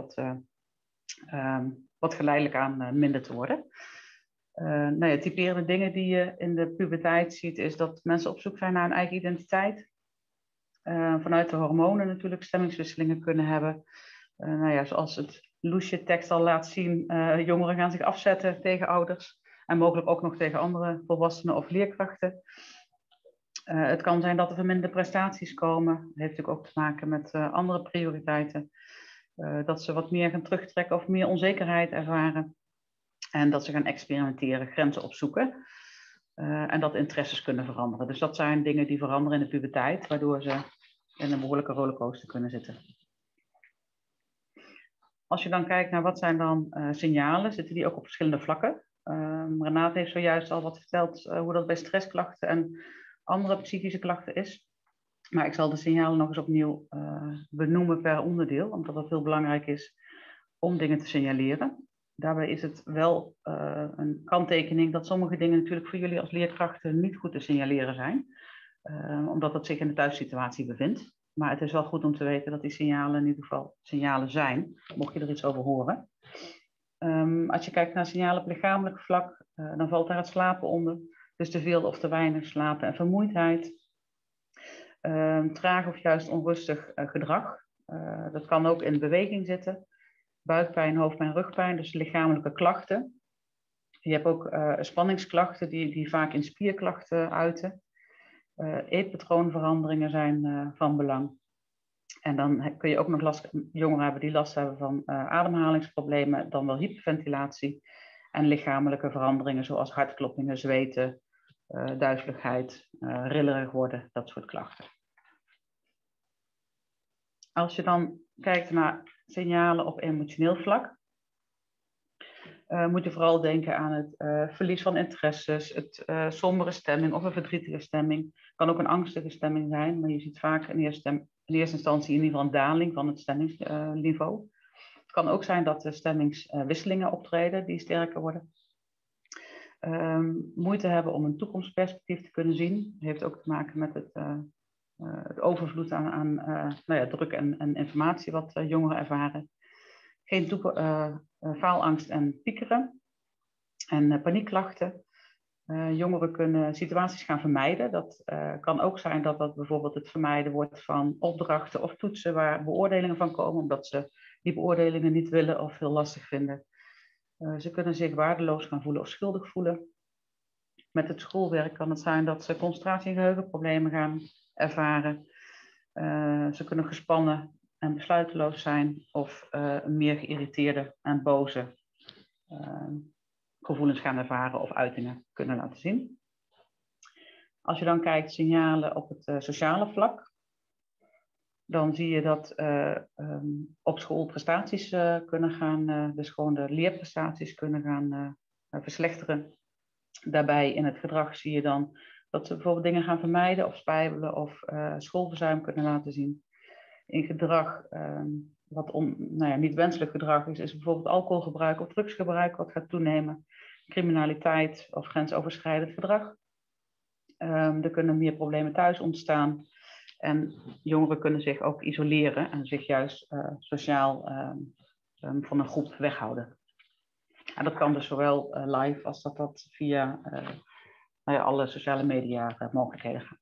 wat geleidelijk aan minder te worden. Typerende dingen die je in de puberteit ziet, is dat mensen op zoek zijn naar een eigen identiteit. Vanuit de hormonen natuurlijk stemmingswisselingen kunnen hebben. Nou ja, zoals het loesje tekst al laat zien, jongeren gaan zich afzetten tegen ouders en mogelijk ook nog tegen andere volwassenen of leerkrachten. Het kan zijn dat er verminderde prestaties komen. Dat heeft natuurlijk ook te maken met andere prioriteiten. Dat ze wat meer gaan terugtrekken of meer onzekerheid ervaren. En dat ze gaan experimenteren, grenzen opzoeken. En dat interesses kunnen veranderen. Dus dat zijn dingen die veranderen in de puberteit, waardoor ze in een behoorlijke rollercoaster kunnen zitten. Als je dan kijkt naar wat zijn dan signalen, zitten die ook op verschillende vlakken. Renate heeft zojuist al wat verteld hoe dat bij stressklachten en andere psychische klachten is. Maar ik zal de signalen nog eens opnieuw benoemen per onderdeel, omdat het heel belangrijk is om dingen te signaleren. Daarbij is het wel een kanttekening dat sommige dingen natuurlijk voor jullie als leerkrachten niet goed te signaleren zijn, omdat het zich in de thuissituatie bevindt. Maar het is wel goed om te weten dat die signalen in ieder geval signalen zijn, mocht je er iets over horen. Als je kijkt naar signalen op lichamelijk vlak, dan valt daar het slapen onder. Dus te veel of te weinig slapen en vermoeidheid. Traag of juist onrustig gedrag. Dat kan ook in beweging zitten. Buikpijn, hoofdpijn, rugpijn, dus lichamelijke klachten. Je hebt ook spanningsklachten die vaak in spierklachten uiten. Eetpatroonveranderingen zijn van belang. En dan kun je ook nog jongeren hebben die last hebben van ademhalingsproblemen, dan wel hyperventilatie en lichamelijke veranderingen zoals hartkloppingen, zweten, duizeligheid, rillerig worden, dat soort klachten. Als je dan kijkt naar signalen op emotioneel vlak, moet je vooral denken aan het verlies van interesses, het sombere stemming of een verdrietige stemming. Het kan ook een angstige stemming zijn, maar je ziet vaak in eerste instantie in ieder geval een daling van het stemmingsniveau. Het kan ook zijn dat de stemmingswisselingen optreden die sterker worden. Moeite hebben om een toekomstperspectief te kunnen zien. Dat heeft ook te maken met het overvloed aan druk en informatie wat jongeren ervaren. Geen faalangst en piekeren en paniekklachten. Jongeren kunnen situaties gaan vermijden. Dat kan ook zijn dat bijvoorbeeld het vermijden wordt van opdrachten of toetsen waar beoordelingen van komen, omdat ze die beoordelingen niet willen of heel lastig vinden. Ze kunnen zich waardeloos gaan voelen of schuldig voelen. Met het schoolwerk kan het zijn dat ze concentratie- en geheugenproblemen gaan ervaren. Ze kunnen gespannen en besluiteloos zijn of meer geïrriteerde en boze gevoelens gaan ervaren of uitingen kunnen laten zien. Als je dan kijkt signalen op het sociale vlak, dan zie je dat op school prestaties kunnen gaan, dus gewoon de leerprestaties kunnen gaan verslechteren. Daarbij in het gedrag zie je dan dat ze bijvoorbeeld dingen gaan vermijden of spijbelen of schoolverzuim kunnen laten zien. In gedrag, wat niet wenselijk gedrag is bijvoorbeeld alcoholgebruik of drugsgebruik wat gaat toenemen. Criminaliteit of grensoverschrijdend gedrag. Er kunnen meer problemen thuis ontstaan. En jongeren kunnen zich ook isoleren en zich juist sociaal van een groep weghouden. En dat kan dus zowel live als dat via alle sociale media mogelijkheden gaat.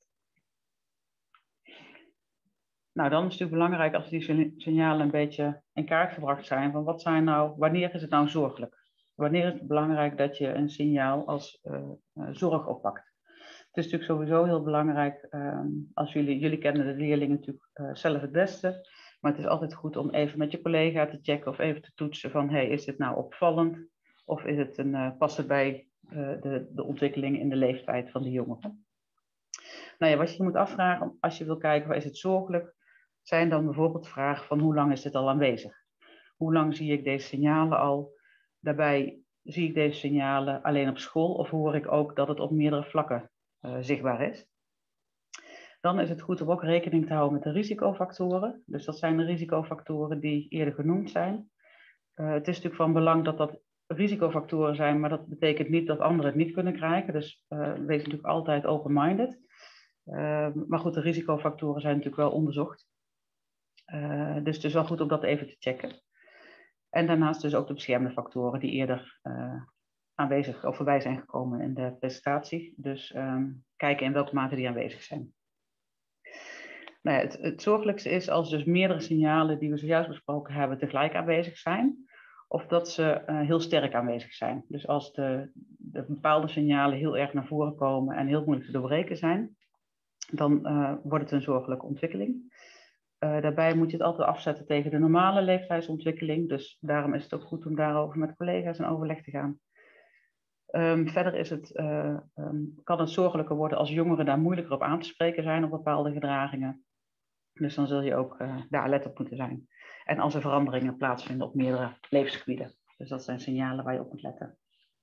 Nou, dan is het natuurlijk belangrijk als die signalen een beetje in kaart gebracht zijn. Van wanneer is het nou zorgelijk? Wanneer is het belangrijk dat je een signaal als zorg oppakt? Het is natuurlijk sowieso heel belangrijk, als jullie kennen de leerlingen natuurlijk zelf het beste. Maar het is altijd goed om even met je collega te checken of even te toetsen van, is dit nou opvallend? Of is het past het bij de ontwikkeling in de leeftijd van de jongeren? Nou ja, wat je moet afvragen als je wil kijken, waar is het zorgelijk? Zijn dan bijvoorbeeld vragen van hoe lang is dit al aanwezig? Hoe lang zie ik deze signalen al? Daarbij zie ik deze signalen alleen op school of hoor ik ook dat het op meerdere vlakken zichtbaar is? Dan is het goed om ook rekening te houden met de risicofactoren. Dus dat zijn de risicofactoren die eerder genoemd zijn. Het is natuurlijk van belang dat dat risicofactoren zijn, maar dat betekent niet dat anderen het niet kunnen krijgen. Dus wees natuurlijk altijd open-minded. Maar goed, de risicofactoren zijn natuurlijk wel onderzocht. Dus het is wel goed om dat even te checken. En daarnaast dus ook de beschermende factoren die eerder aanwezig of voorbij zijn gekomen in de presentatie. Dus kijken in welke mate die aanwezig zijn. Nou ja, het zorgelijkste is als dus meerdere signalen die we zojuist besproken hebben tegelijk aanwezig zijn. Of dat ze heel sterk aanwezig zijn. Dus als de bepaalde signalen heel erg naar voren komen en heel moeilijk te doorbreken zijn, dan wordt het een zorgelijke ontwikkeling. Daarbij moet je het altijd afzetten tegen de normale leeftijdsontwikkeling. Dus daarom is het ook goed om daarover met collega's in overleg te gaan. Verder is kan het zorgelijker worden als jongeren daar moeilijker op aan te spreken zijn op bepaalde gedragingen. Dus dan zul je ook daar alert op moeten zijn. En als er veranderingen plaatsvinden op meerdere levensgebieden. Dus dat zijn signalen waar je op moet letten.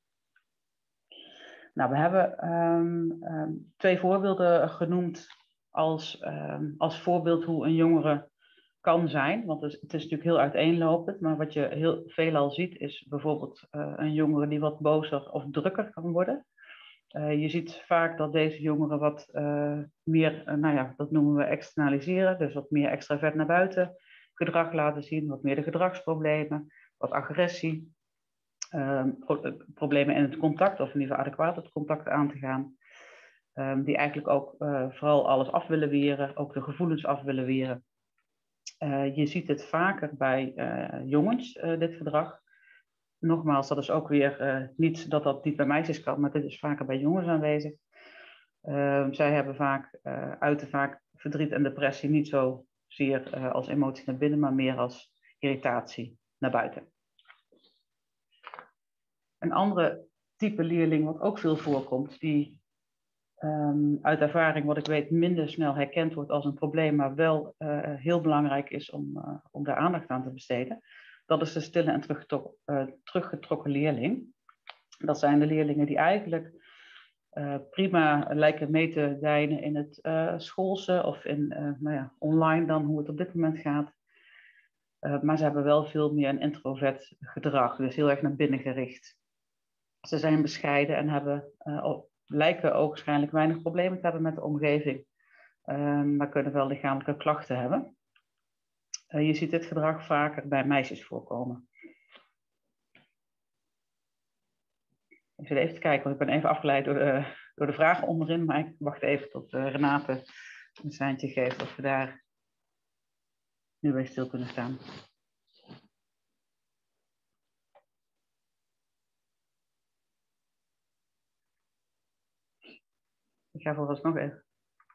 Nou, we hebben 2 voorbeelden genoemd als voorbeeld hoe een jongere kan zijn. Want het is natuurlijk heel uiteenlopend. Maar wat je heel veelal ziet is bijvoorbeeld een jongere die wat bozer of drukker kan worden. Je ziet vaak dat deze jongeren wat meer, dat noemen we externaliseren. Dus wat meer extravert naar buiten gedrag laten zien. Wat meer de gedragsproblemen, wat agressie. Problemen in het contact of in ieder geval adequaat het contact aan te gaan. Die eigenlijk ook vooral alles af willen weren, ook de gevoelens af willen weren. Je ziet het vaker bij jongens, dit gedrag. Nogmaals, dat is ook weer niet dat dat niet bij meisjes kan, maar dit is vaker bij jongens aanwezig. Zij hebben uiten vaak verdriet en depressie niet zozeer als emotie naar binnen, maar meer als irritatie naar buiten. Een andere type leerling wat ook veel voorkomt, die uit ervaring wat ik weet minder snel herkend wordt als een probleem, maar wel heel belangrijk is om daar aandacht aan te besteden. Dat is de stille en teruggetrokken leerling. Dat zijn de leerlingen die eigenlijk prima lijken mee te deinen in het schoolse of in online dan hoe het op dit moment gaat. Maar ze hebben wel veel meer een introvert gedrag, dus heel erg naar binnen gericht. Ze zijn bescheiden en lijken ook waarschijnlijk weinig problemen te hebben met de omgeving, maar kunnen wel lichamelijke klachten hebben. Je ziet dit gedrag vaker bij meisjes voorkomen. Ik zit even te kijken, want ik ben even afgeleid door de vragen onderin, maar ik wacht even tot Renate een seintje geeft of we daar nu bij stil kunnen staan. Ik ga vooralsnog even.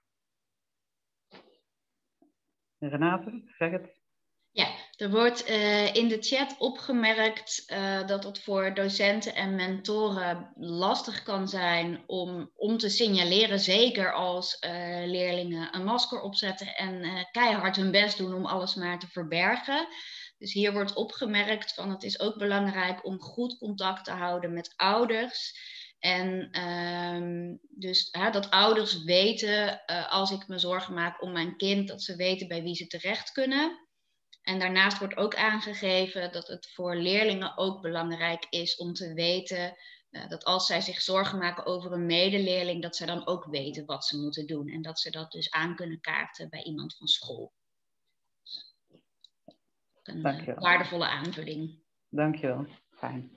Renate, zeg het. Ja, er wordt in de chat opgemerkt dat het voor docenten en mentoren lastig kan zijn om te signaleren, zeker als leerlingen een masker opzetten en keihard hun best doen om alles maar te verbergen. Dus hier wordt opgemerkt van het is ook belangrijk om goed contact te houden met ouders. En dus dat ouders weten, als ik me zorgen maak om mijn kind, dat ze weten bij wie ze terecht kunnen. En daarnaast wordt ook aangegeven dat het voor leerlingen ook belangrijk is om te weten dat als zij zich zorgen maken over een medeleerling, dat zij dan ook weten wat ze moeten doen. En dat ze dat dus aan kunnen kaarten bij iemand van school. Een waardevolle aanvulling. Dankjewel, fijn.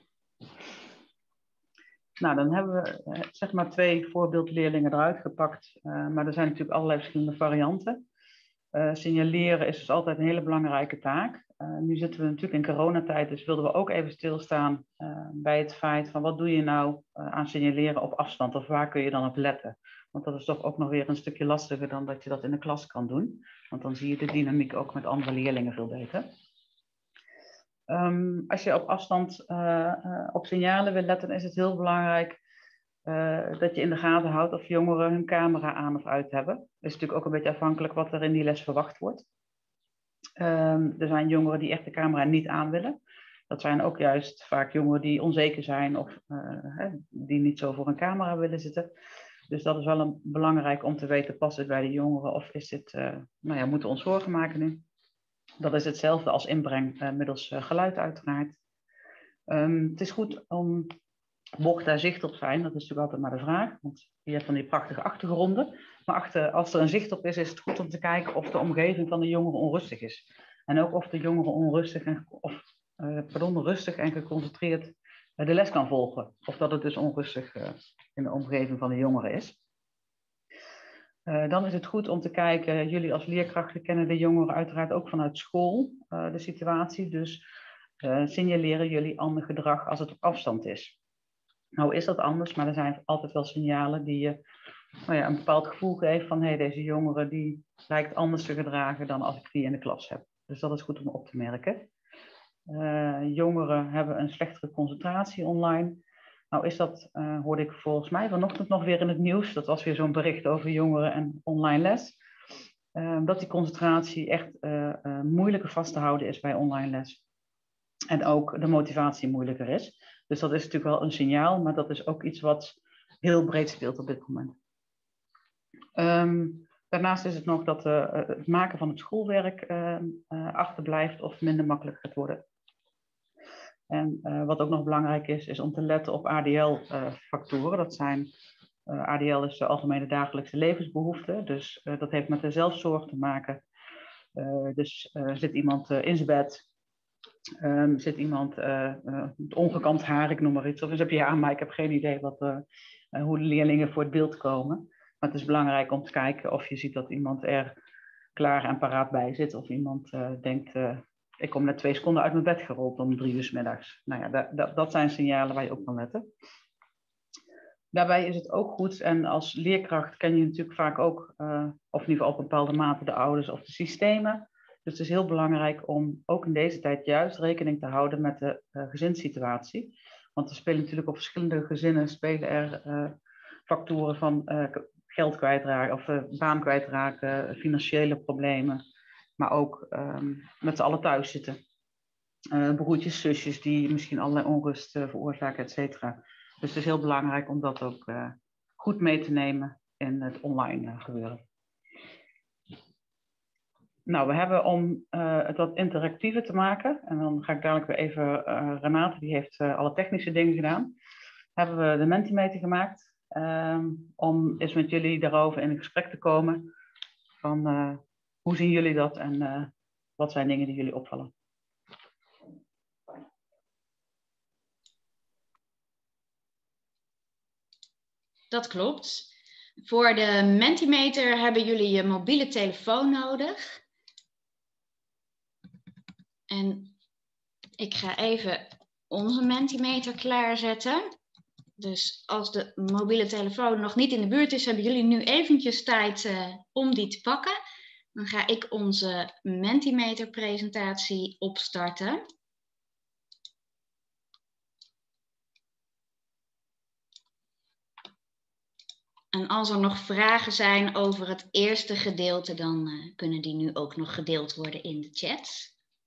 Nou, dan hebben we zeg maar 2 voorbeeldleerlingen eruit gepakt. Maar er zijn natuurlijk allerlei verschillende varianten. Signaleren is dus altijd een hele belangrijke taak. Nu zitten we natuurlijk in coronatijd, dus wilden we ook even stilstaan bij het feit van wat doe je nou aan signaleren op afstand of waar kun je dan op letten? Want dat is toch ook nog weer een stukje lastiger dan dat je dat in de klas kan doen. Want dan zie je de dynamiek ook met andere leerlingen veel beter. Als je op afstand op signalen wil letten, is het heel belangrijk dat je in de gaten houdt of jongeren hun camera aan of uit hebben. Dat is natuurlijk ook een beetje afhankelijk wat er in die les verwacht wordt. Er zijn jongeren die echt de camera niet aan willen. Dat zijn ook juist vaak jongeren die onzeker zijn of die niet zo voor een camera willen zitten. Dus dat is wel belangrijk om te weten, past het bij de jongeren of is dit, moeten we ons zorgen maken nu? Dat is hetzelfde als inbreng middels geluid uiteraard. Het is goed om, mocht daar zicht op zijn, dat is natuurlijk altijd maar de vraag, want je hebt dan die prachtige achtergronden. Maar als er een zicht op is het goed om te kijken of de omgeving van de jongeren onrustig is. En ook of de jongeren rustig en geconcentreerd de les kan volgen. Of dat het dus onrustig in de omgeving van de jongeren is. Dan is het goed om te kijken, jullie als leerkrachten kennen de jongeren uiteraard ook vanuit school, de situatie. Dus signaleren jullie ander gedrag als het op afstand is. Nou is dat anders, maar er zijn altijd wel signalen die je een bepaald gevoel geven van hey, deze jongere die lijkt anders te gedragen dan als ik die in de klas heb. Dus dat is goed om op te merken. Jongeren hebben een slechtere concentratie online. Nou is dat, hoorde ik volgens mij vanochtend nog weer in het nieuws. Dat was weer zo'n bericht over jongeren en online les. Dat die concentratie echt moeilijker vast te houden is bij online les. En ook de motivatie moeilijker is. Dus dat is natuurlijk wel een signaal, maar dat is ook iets wat heel breed speelt op dit moment. Daarnaast is het nog dat het maken van het schoolwerk achterblijft of minder makkelijk gaat worden. En wat ook nog belangrijk is om te letten op ADL-factoren. Dat zijn, ADL is de algemene dagelijkse levensbehoeften. Dus dat heeft met de zelfzorg te maken. Dus zit iemand in zijn bed, zit iemand ongekamd haar, ik noem maar iets. Of is op ja, maar ik heb geen idee hoe de leerlingen voor het beeld komen. Maar het is belangrijk om te kijken of je ziet dat iemand er klaar en paraat bij zit. Of iemand denkt, ik kom net 2 seconden uit mijn bed gerold om 3 uur 's middags. Nou ja, dat zijn signalen waar je op kan letten. Daarbij is het ook goed, en als leerkracht ken je natuurlijk vaak ook, of in ieder geval op een bepaalde mate de ouders of de systemen. Dus het is heel belangrijk om ook in deze tijd juist rekening te houden met de gezinssituatie. Want er spelen natuurlijk op verschillende gezinnen factoren van geld kwijtraken of baan kwijtraken, financiële problemen. Maar ook met z'n allen thuis zitten. Broertjes, zusjes die misschien allerlei onrust veroorzaken, et cetera. Dus het is heel belangrijk om dat ook goed mee te nemen in het online gebeuren. Nou, we hebben om het wat interactiever te maken, en dan ga ik dadelijk weer even, Renate die heeft alle technische dingen gedaan, hebben we de Mentimeter gemaakt, om eens met jullie daarover in een gesprek te komen van hoe zien jullie dat en wat zijn dingen die jullie opvallen. Dat klopt. Voor de Mentimeter hebben jullie je mobiele telefoon nodig. En ik ga even onze Mentimeter klaarzetten. Dus als de mobiele telefoon nog niet in de buurt is, hebben jullie nu eventjes tijd om die te pakken. Dan ga ik onze Mentimeter presentatie opstarten. En als er nog vragen zijn over het eerste gedeelte, dan kunnen die nu ook nog gedeeld worden in de chat.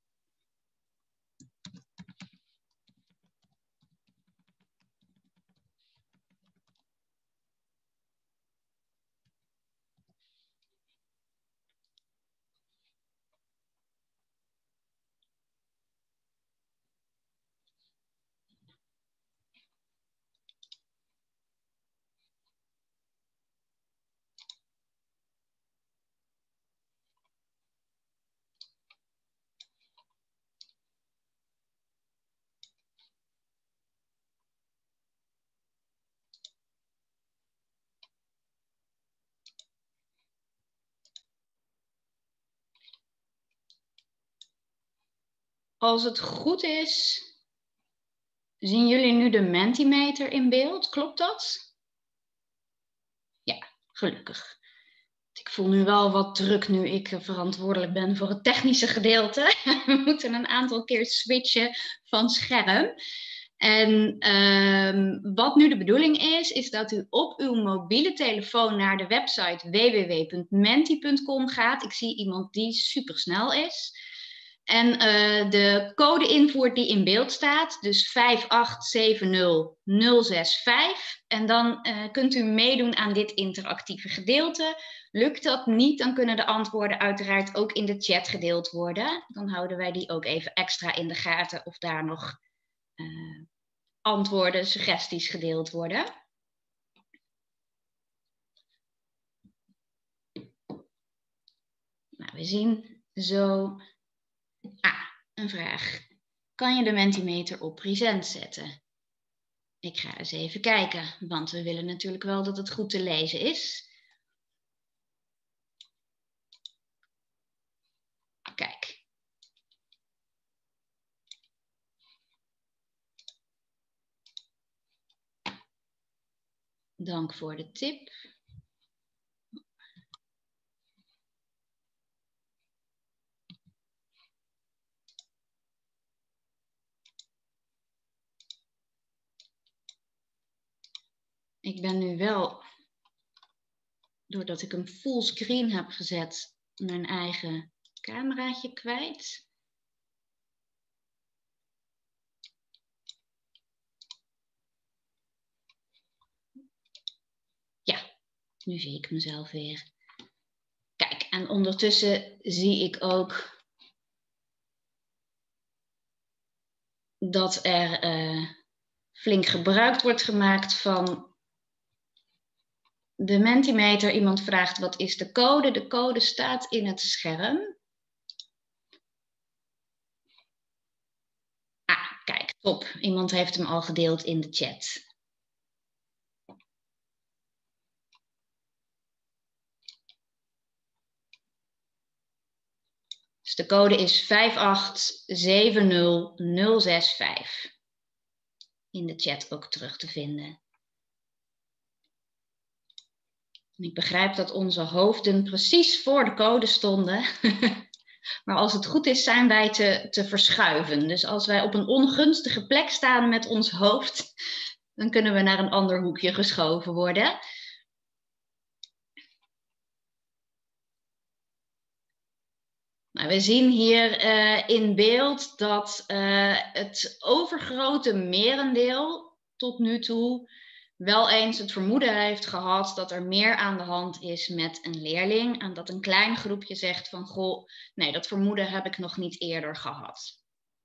Als het goed is, zien jullie nu de Mentimeter in beeld? Klopt dat? Ja, gelukkig. Ik voel nu wel wat druk nu ik verantwoordelijk ben voor het technische gedeelte. We moeten een aantal keer switchen van scherm. En wat nu de bedoeling is dat u op uw mobiele telefoon naar de website www.menti.com gaat. Ik zie iemand die supersnel is. En de code invoert die in beeld staat, dus 5870065. En dan kunt u meedoen aan dit interactieve gedeelte. Lukt dat niet, dan kunnen de antwoorden uiteraard ook in de chat gedeeld worden. Dan houden wij die ook even extra in de gaten of daar nog antwoorden, suggesties gedeeld worden. Nou, we zien zo... een vraag. Kan je de Mentimeter op present zetten? Ik ga eens even kijken, want we willen natuurlijk wel dat het goed te lezen is. Dank voor de tip. Ik ben nu wel, doordat ik hem fullscreen heb gezet, mijn eigen cameraatje kwijt. Ja, nu zie ik mezelf weer. Kijk, en ondertussen zie ik ook dat er flink gebruik wordt gemaakt van de Mentimeter. Iemand vraagt wat is de code? De code staat in het scherm. Ah, kijk, top. Iemand heeft hem al gedeeld in de chat. Dus de code is 5870065. In de chat ook terug te vinden. Ik begrijp dat onze hoofden precies voor de code stonden. Maar als het goed is, zijn wij te verschuiven. Dus als wij op een ongunstige plek staan met ons hoofd, dan kunnen we naar een ander hoekje geschoven worden. Nou, we zien hier in beeld dat het overgrote merendeel tot nu toe wel eens het vermoeden heeft gehad dat er meer aan de hand is met een leerling. En dat een klein groepje zegt van, goh, nee, dat vermoeden heb ik nog niet eerder gehad.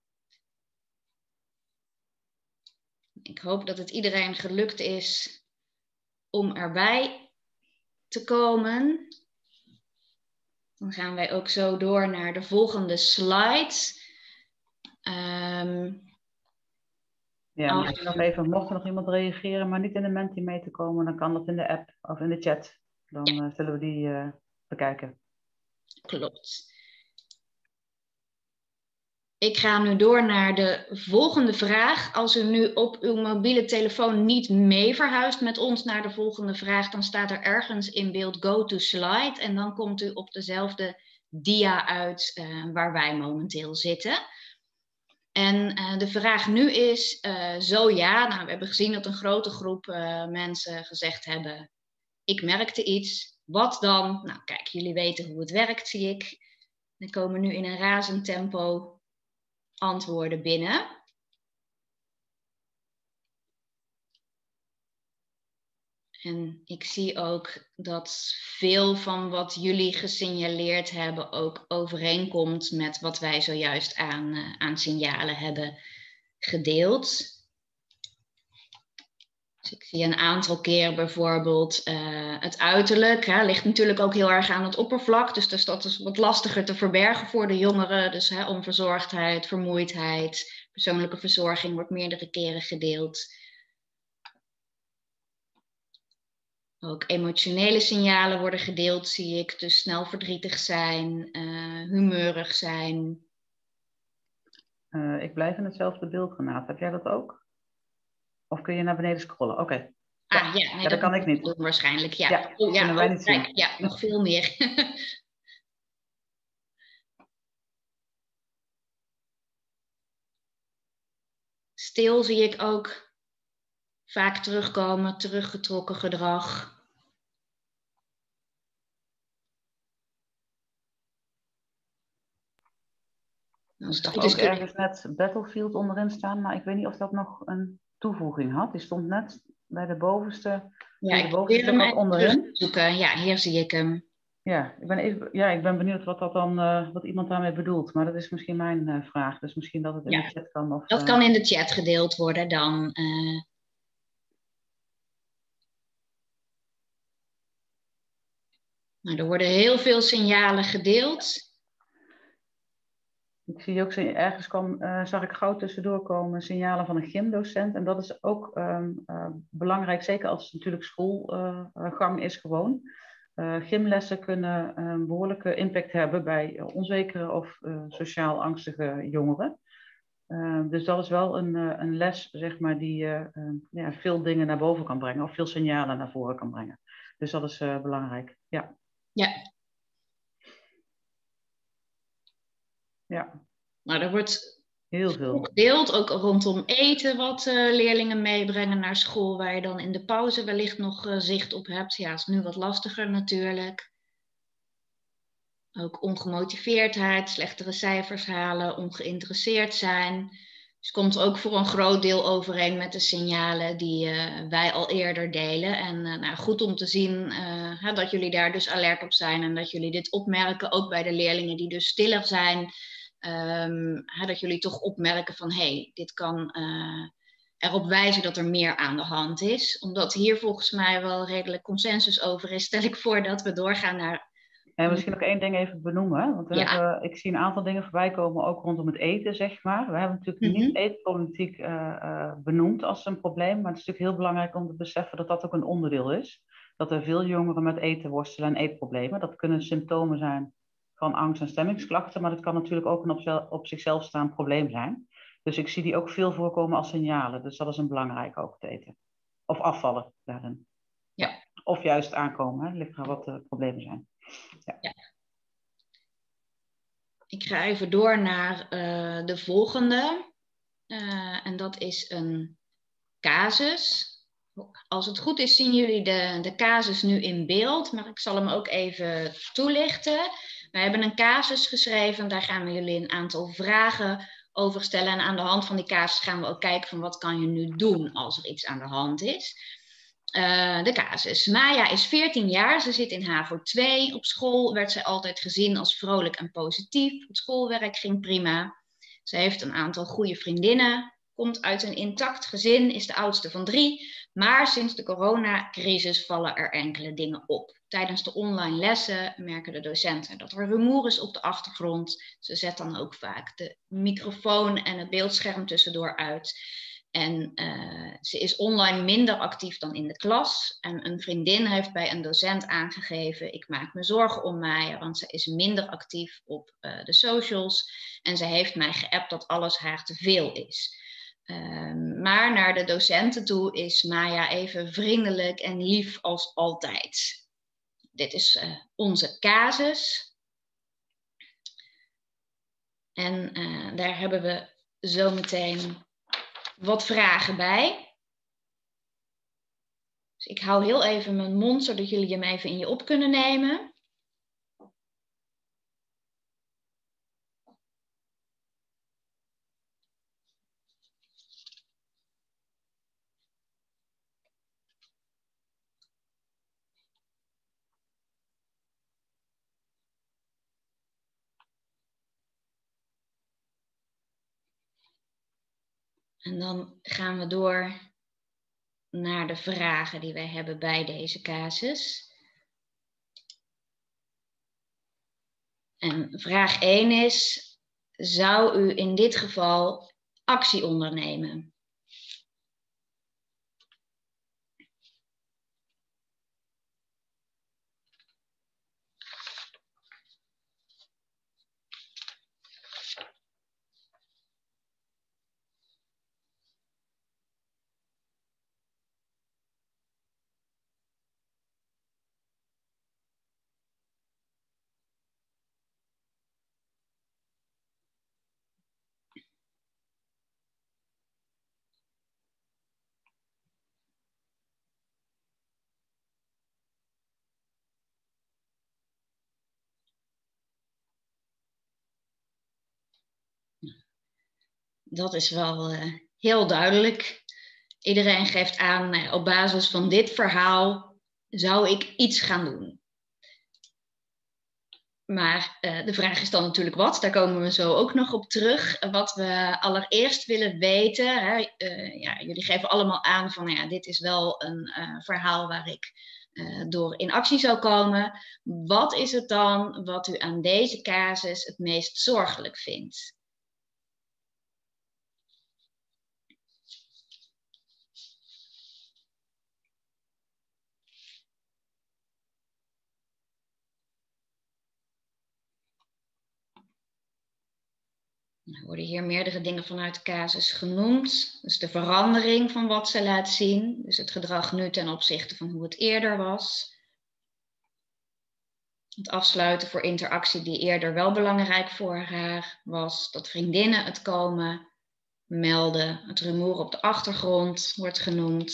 Ik hoop dat het iedereen gelukt is om erbij te komen. Dan gaan wij ook zo door naar de volgende slide. Ja, misschien nog even, mocht er nog iemand reageren, maar niet in de Mentimeter komen, dan kan dat in de app of in de chat. Dan zullen we die bekijken. Klopt. Ik ga nu door naar de volgende vraag. Als u nu op uw mobiele telefoon niet mee verhuist met ons naar de volgende vraag, dan staat er ergens in beeld go to slide en dan komt u op dezelfde dia uit waar wij momenteel zitten. En de vraag nu is, zo ja, nou, we hebben gezien dat een grote groep mensen gezegd hebben, ik merkte iets. Wat dan? Nou kijk, jullie weten hoe het werkt, zie ik. Er komen nu in een razend tempo antwoorden binnen. En ik zie ook dat veel van wat jullie gesignaleerd hebben ook overeenkomt met wat wij zojuist aan signalen hebben gedeeld. Dus ik zie een aantal keer bijvoorbeeld het uiterlijk. Ligt natuurlijk ook heel erg aan het oppervlak. Dus dat is wat lastiger te verbergen voor de jongeren. Dus onverzorgdheid, vermoeidheid, persoonlijke verzorging wordt meerdere keren gedeeld. Ook emotionele signalen worden gedeeld, zie ik. Dus snel verdrietig zijn, humeurig zijn. Ik blijf in hetzelfde beeld, Renate. Heb jij dat ook? Of kun je naar beneden scrollen? Oké. Ah, ja, nee, dat kan ik niet. Doen waarschijnlijk, ja. Ja, kunnen wij niet zien. Ja, nog veel meer. Stil zie ik ook vaak terugkomen, teruggetrokken gedrag. Ik zag ook ergens net Battlefield onderin staan, maar ik weet niet of dat nog een toevoeging had. Die stond net bij de bovenste. Ja, ik probeer hem even onderin te zoeken. Ja, hier zie ik hem. Ja, ik ben benieuwd wat iemand daarmee bedoelt. Maar dat is misschien mijn vraag. Dus misschien dat het in de chat kan. Of, dat kan in de chat gedeeld worden dan. Nou, er worden heel veel signalen gedeeld. Ik zie ook, ergens zag ik gauw tussendoor komen signalen van een gymdocent. En dat is ook belangrijk, zeker als het natuurlijk schoolgang is gewoon. Gymlessen kunnen een behoorlijke impact hebben bij onzekere of sociaal angstige jongeren. Dus dat is wel een les, zeg maar, die veel dingen naar boven kan brengen of veel signalen naar voren kan brengen. Dus dat is belangrijk. Ja. Ja. Ja. Nou, er wordt heel veel gedeeld, ook rondom eten, wat leerlingen meebrengen naar school, waar je dan in de pauze wellicht nog zicht op hebt. Ja, is nu wat lastiger natuurlijk. Ook ongemotiveerdheid, slechtere cijfers halen, ongeïnteresseerd zijn. Dus komt ook voor een groot deel overeen met de signalen die wij al eerder delen. En nou, goed om te zien dat jullie daar dus alert op zijn en dat jullie dit opmerken, ook bij de leerlingen die dus stiller zijn. Dat jullie toch opmerken van dit kan erop wijzen dat er meer aan de hand is. Omdat hier volgens mij wel redelijk consensus over is, stel ik voor dat we doorgaan naar... En misschien nog één ding even benoemen. Want ik zie een aantal dingen voorbij komen, ook rondom het eten, zeg maar. We hebben natuurlijk niet eetproblematiek benoemd als een probleem. Maar het is natuurlijk heel belangrijk om te beseffen dat dat ook een onderdeel is. Dat er veel jongeren met eten worstelen en eetproblemen. Dat kunnen symptomen zijn van angst- en stemmingsklachten. Maar dat kan natuurlijk ook een op zichzelf staand probleem zijn. Dus ik zie die ook veel voorkomen als signalen. Dus dat is een belangrijk ook, het eten. Of afvallen daarin. Ja. Of juist aankomen. Het ligt aan wat de problemen zijn. Ja. Ik ga even door naar de volgende. En dat is een casus. Als het goed is, zien jullie de casus nu in beeld, maar ik zal hem ook even toelichten. We hebben een casus geschreven, daar gaan we jullie een aantal vragen over stellen. En aan de hand van die casus gaan we ook kijken van wat kan je nu doen als er iets aan de hand is. De casus. Maya is 14 jaar, ze zit in HAVO 2. Op school werd zij altijd gezien als vrolijk en positief. Het schoolwerk ging prima. Ze heeft een aantal goede vriendinnen, komt uit een intact gezin, is de oudste van 3. Maar sinds de coronacrisis vallen er enkele dingen op. Tijdens de online lessen merken de docenten dat er rumoer is op de achtergrond. Ze zet dan ook vaak de microfoon en het beeldscherm tussendoor uit. En ze is online minder actief dan in de klas. En een vriendin heeft bij een docent aangegeven: ik maak me zorgen om Maya, want ze is minder actief op de socials. En ze heeft mij geappt dat alles haar te veel is. Maar naar de docenten toe is Maya even vriendelijk en lief als altijd. Dit is onze casus. En daar hebben we zometeen wat vragen bij. Dus ik hou heel even mijn mond, zodat jullie hem even in je op kunnen nemen. En dan gaan we door naar de vragen die wij hebben bij deze casus. En vraag 1 is: zou u in dit geval actie ondernemen? Dat is wel heel duidelijk. Iedereen geeft aan, op basis van dit verhaal zou ik iets gaan doen. Maar de vraag is dan natuurlijk wat, daar komen we zo ook nog op terug. Wat we allereerst willen weten, jullie geven allemaal aan van dit is wel een verhaal waar ik door in actie zou komen. Wat is het dan wat u aan deze casus het meest zorgelijk vindt? Er worden hier meerdere dingen vanuit de casus genoemd. Dus de verandering van wat ze laat zien. Dus het gedrag nu ten opzichte van hoe het eerder was. Het afsluiten voor interactie die eerder wel belangrijk voor haar was. Dat vriendinnen het komen melden. Het rumoer op de achtergrond wordt genoemd.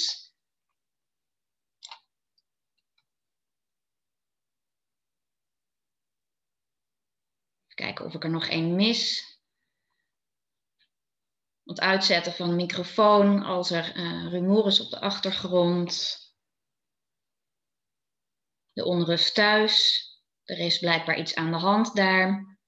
Even kijken of ik er nog één mis. Het uitzetten van de microfoon als er rumoer is op de achtergrond. De onrust thuis. Er is blijkbaar iets aan de hand daar.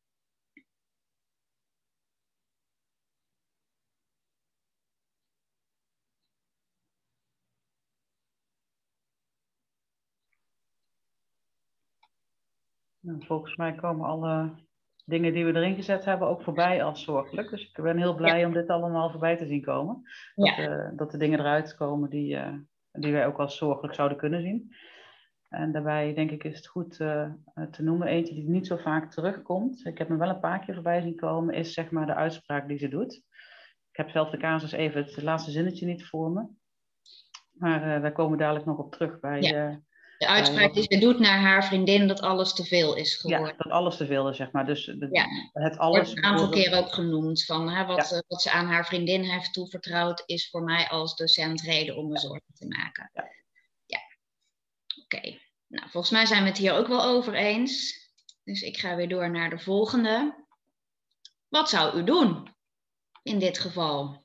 Nou, volgens mij komen alle dingen die we erin gezet hebben ook voorbij als zorgelijk. Dus ik ben heel blij om dit allemaal voorbij te zien komen. Dat de dingen eruit komen die wij ook als zorgelijk zouden kunnen zien. En daarbij denk ik is het goed te noemen. Eentje die niet zo vaak terugkomt. Ik heb me wel een paar keer voorbij zien komen. Is zeg maar de uitspraak die ze doet. Ik heb zelf de casus even het laatste zinnetje niet voor me. Maar wij komen dadelijk nog op terug bij... de uitspraak die ze doet naar haar vriendin dat alles te veel is geworden. Ja, dat alles te veel is, zeg maar. Dus het alles wordt een aantal bijvoorbeeld... keer ook genoemd. Van, wat ze aan haar vriendin heeft toevertrouwd is voor mij als docent reden om me zorgen te maken. Ja. Oké. Nou, volgens mij zijn we het hier ook wel over eens. Dus ik ga weer door naar de volgende. Wat zou u doen in dit geval?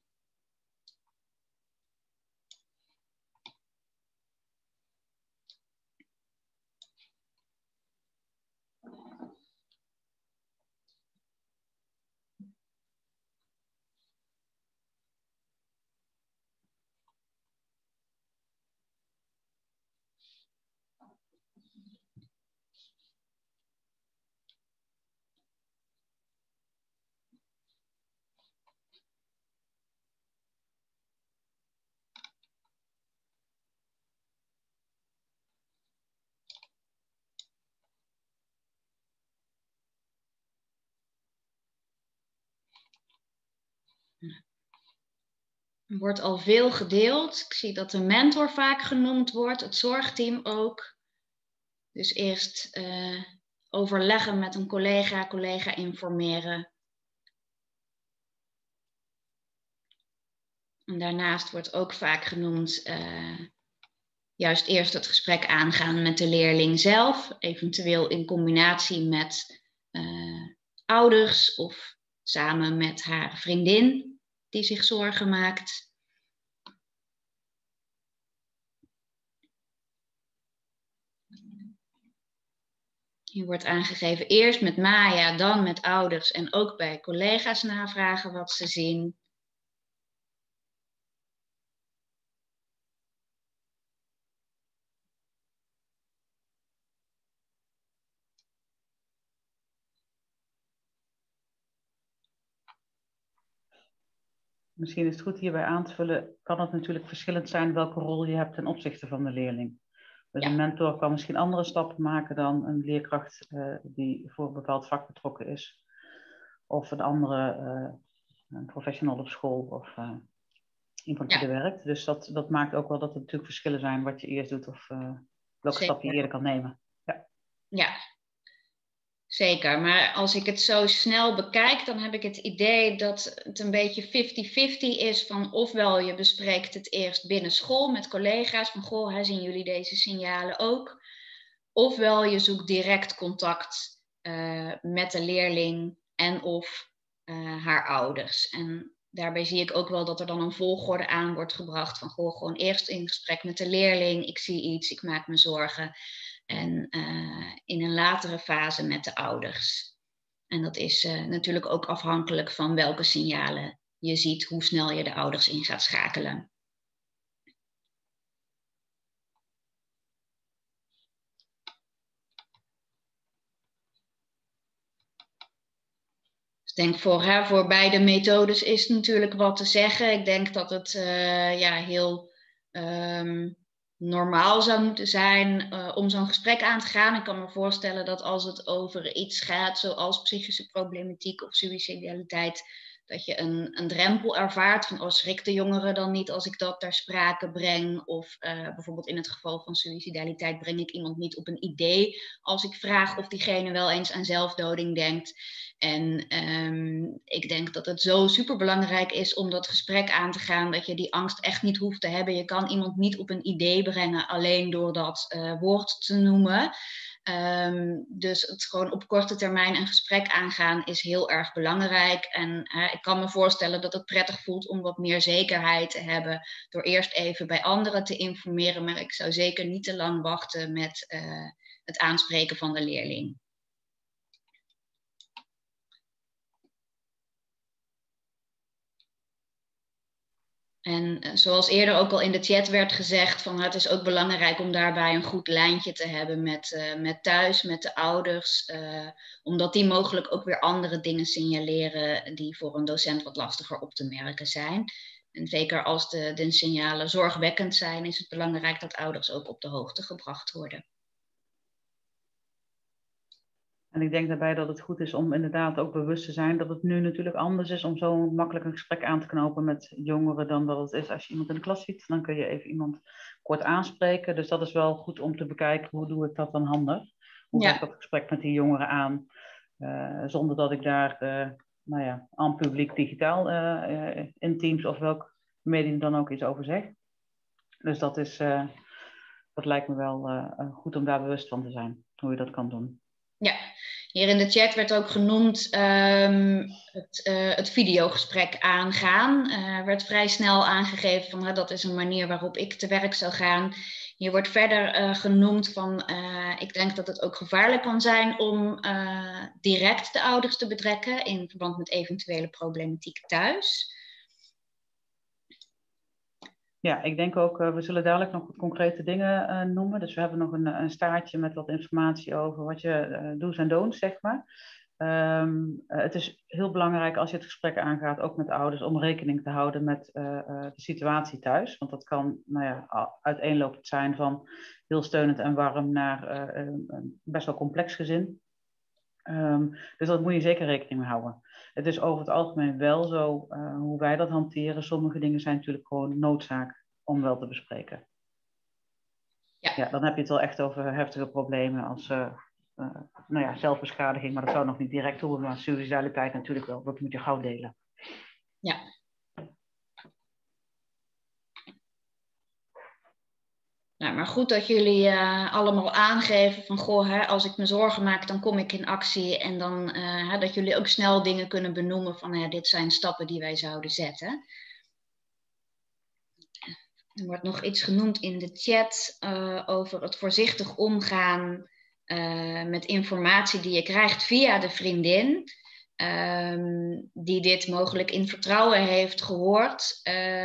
Er wordt al veel gedeeld. Ik zie dat de mentor vaak genoemd wordt, het zorgteam ook. Dus eerst overleggen met een collega informeren. En daarnaast wordt ook vaak genoemd juist eerst het gesprek aangaan met de leerling zelf. Eventueel in combinatie met ouders of samen met haar vriendin die zich zorgen maakt. Hier wordt aangegeven eerst met Maya, dan met ouders en ook bij collega's navragen wat ze zien. Misschien is het goed hierbij aan te vullen, kan het natuurlijk verschillend zijn welke rol je hebt ten opzichte van de leerling. Dus een mentor kan misschien andere stappen maken dan een leerkracht die voor een bepaald vak betrokken is. Of een andere een professional op school of iemand die er werkt. Dus dat maakt ook wel dat er natuurlijk verschillen zijn wat je eerst doet of welke stap je eerder kan nemen. Ja, zeker. Maar als ik het zo snel bekijk, dan heb ik het idee dat het een beetje 50-50 is van ofwel je bespreekt het eerst binnen school met collega's van goh, zien jullie deze signalen ook? Ofwel je zoekt direct contact met de leerling en of haar ouders. En daarbij zie ik ook wel dat er dan een volgorde aan wordt gebracht van goh, gewoon eerst in gesprek met de leerling, ik zie iets, ik maak me zorgen. En in een latere fase met de ouders. En dat is natuurlijk ook afhankelijk van welke signalen je ziet, hoe snel je de ouders in gaat schakelen. Dus ik denk voor beide methodes is natuurlijk wat te zeggen. Ik denk dat het heel normaal zou moeten zijn om zo'n gesprek aan te gaan. Ik kan me voorstellen dat als het over iets gaat, zoals psychische problematiek of suicidaliteit, dat je een drempel ervaart van, oh, schrikt de jongeren dan niet als ik dat ter sprake breng? Of bijvoorbeeld in het geval van suicidaliteit breng ik iemand niet op een idee als ik vraag of diegene wel eens aan zelfdoding denkt. En ik denk dat het zo superbelangrijk is om dat gesprek aan te gaan, dat je die angst echt niet hoeft te hebben. Je kan iemand niet op een idee brengen alleen door dat woord te noemen. Dus het gewoon op korte termijn een gesprek aangaan is heel erg belangrijk. En ik kan me voorstellen dat het prettig voelt om wat meer zekerheid te hebben door eerst even bij anderen te informeren. Maar ik zou zeker niet te lang wachten met het aanspreken van de leerling. En zoals eerder ook al in de chat werd gezegd, van het is ook belangrijk om daarbij een goed lijntje te hebben met thuis, met de ouders. Omdat die mogelijk ook weer andere dingen signaleren die voor een docent wat lastiger op te merken zijn. En zeker als de signalen zorgwekkend zijn, is het belangrijk dat ouders ook op de hoogte gebracht worden. En ik denk daarbij dat het goed is om inderdaad ook bewust te zijn dat het nu natuurlijk anders is om zo makkelijk een gesprek aan te knopen met jongeren dan dat het is als je iemand in de klas ziet. Dan kun je even iemand kort aanspreken. Dus dat is wel goed om te bekijken, hoe doe ik dat dan handig? Hoe ga ik dat gesprek met die jongeren aan? Zonder dat ik daar, aan publiek digitaal in Teams of welk medium dan ook iets over zeg. Dus dat lijkt me wel goed om daar bewust van te zijn, hoe je dat kan doen. Ja, hier in de chat werd ook genoemd het videogesprek aangaan. Er werd vrij snel aangegeven van dat is een manier waarop ik te werk zou gaan. Hier wordt verder genoemd van ik denk dat het ook gevaarlijk kan zijn om direct de ouders te betrekken in verband met eventuele problematiek thuis. Ja, ik denk ook, we zullen dadelijk nog concrete dingen noemen. Dus we hebben nog een staartje met wat informatie over wat je do's en don'ts, zeg maar. Het is heel belangrijk als je het gesprek aangaat, ook met de ouders, om rekening te houden met de situatie thuis. Want dat kan uiteenlopend zijn van heel steunend en warm naar een best wel complex gezin. Dus dat moet je zeker rekening mee houden. Het is over het algemeen wel zo hoe wij dat hanteren. Sommige dingen zijn natuurlijk gewoon noodzaak om wel te bespreken. Ja, dan heb je het wel echt over heftige problemen als zelfbeschadiging. Maar dat zou nog niet direct hoeven, maar suicidaliteit natuurlijk wel. Dat moet je gauw delen. Ja. Nou, maar goed dat jullie allemaal aangeven van, goh, als ik me zorgen maak, dan kom ik in actie. En dan dat jullie ook snel dingen kunnen benoemen van, dit zijn stappen die wij zouden zetten. Er wordt nog iets genoemd in de chat over het voorzichtig omgaan met informatie die je krijgt via de vriendin. Die dit mogelijk in vertrouwen heeft gehoord.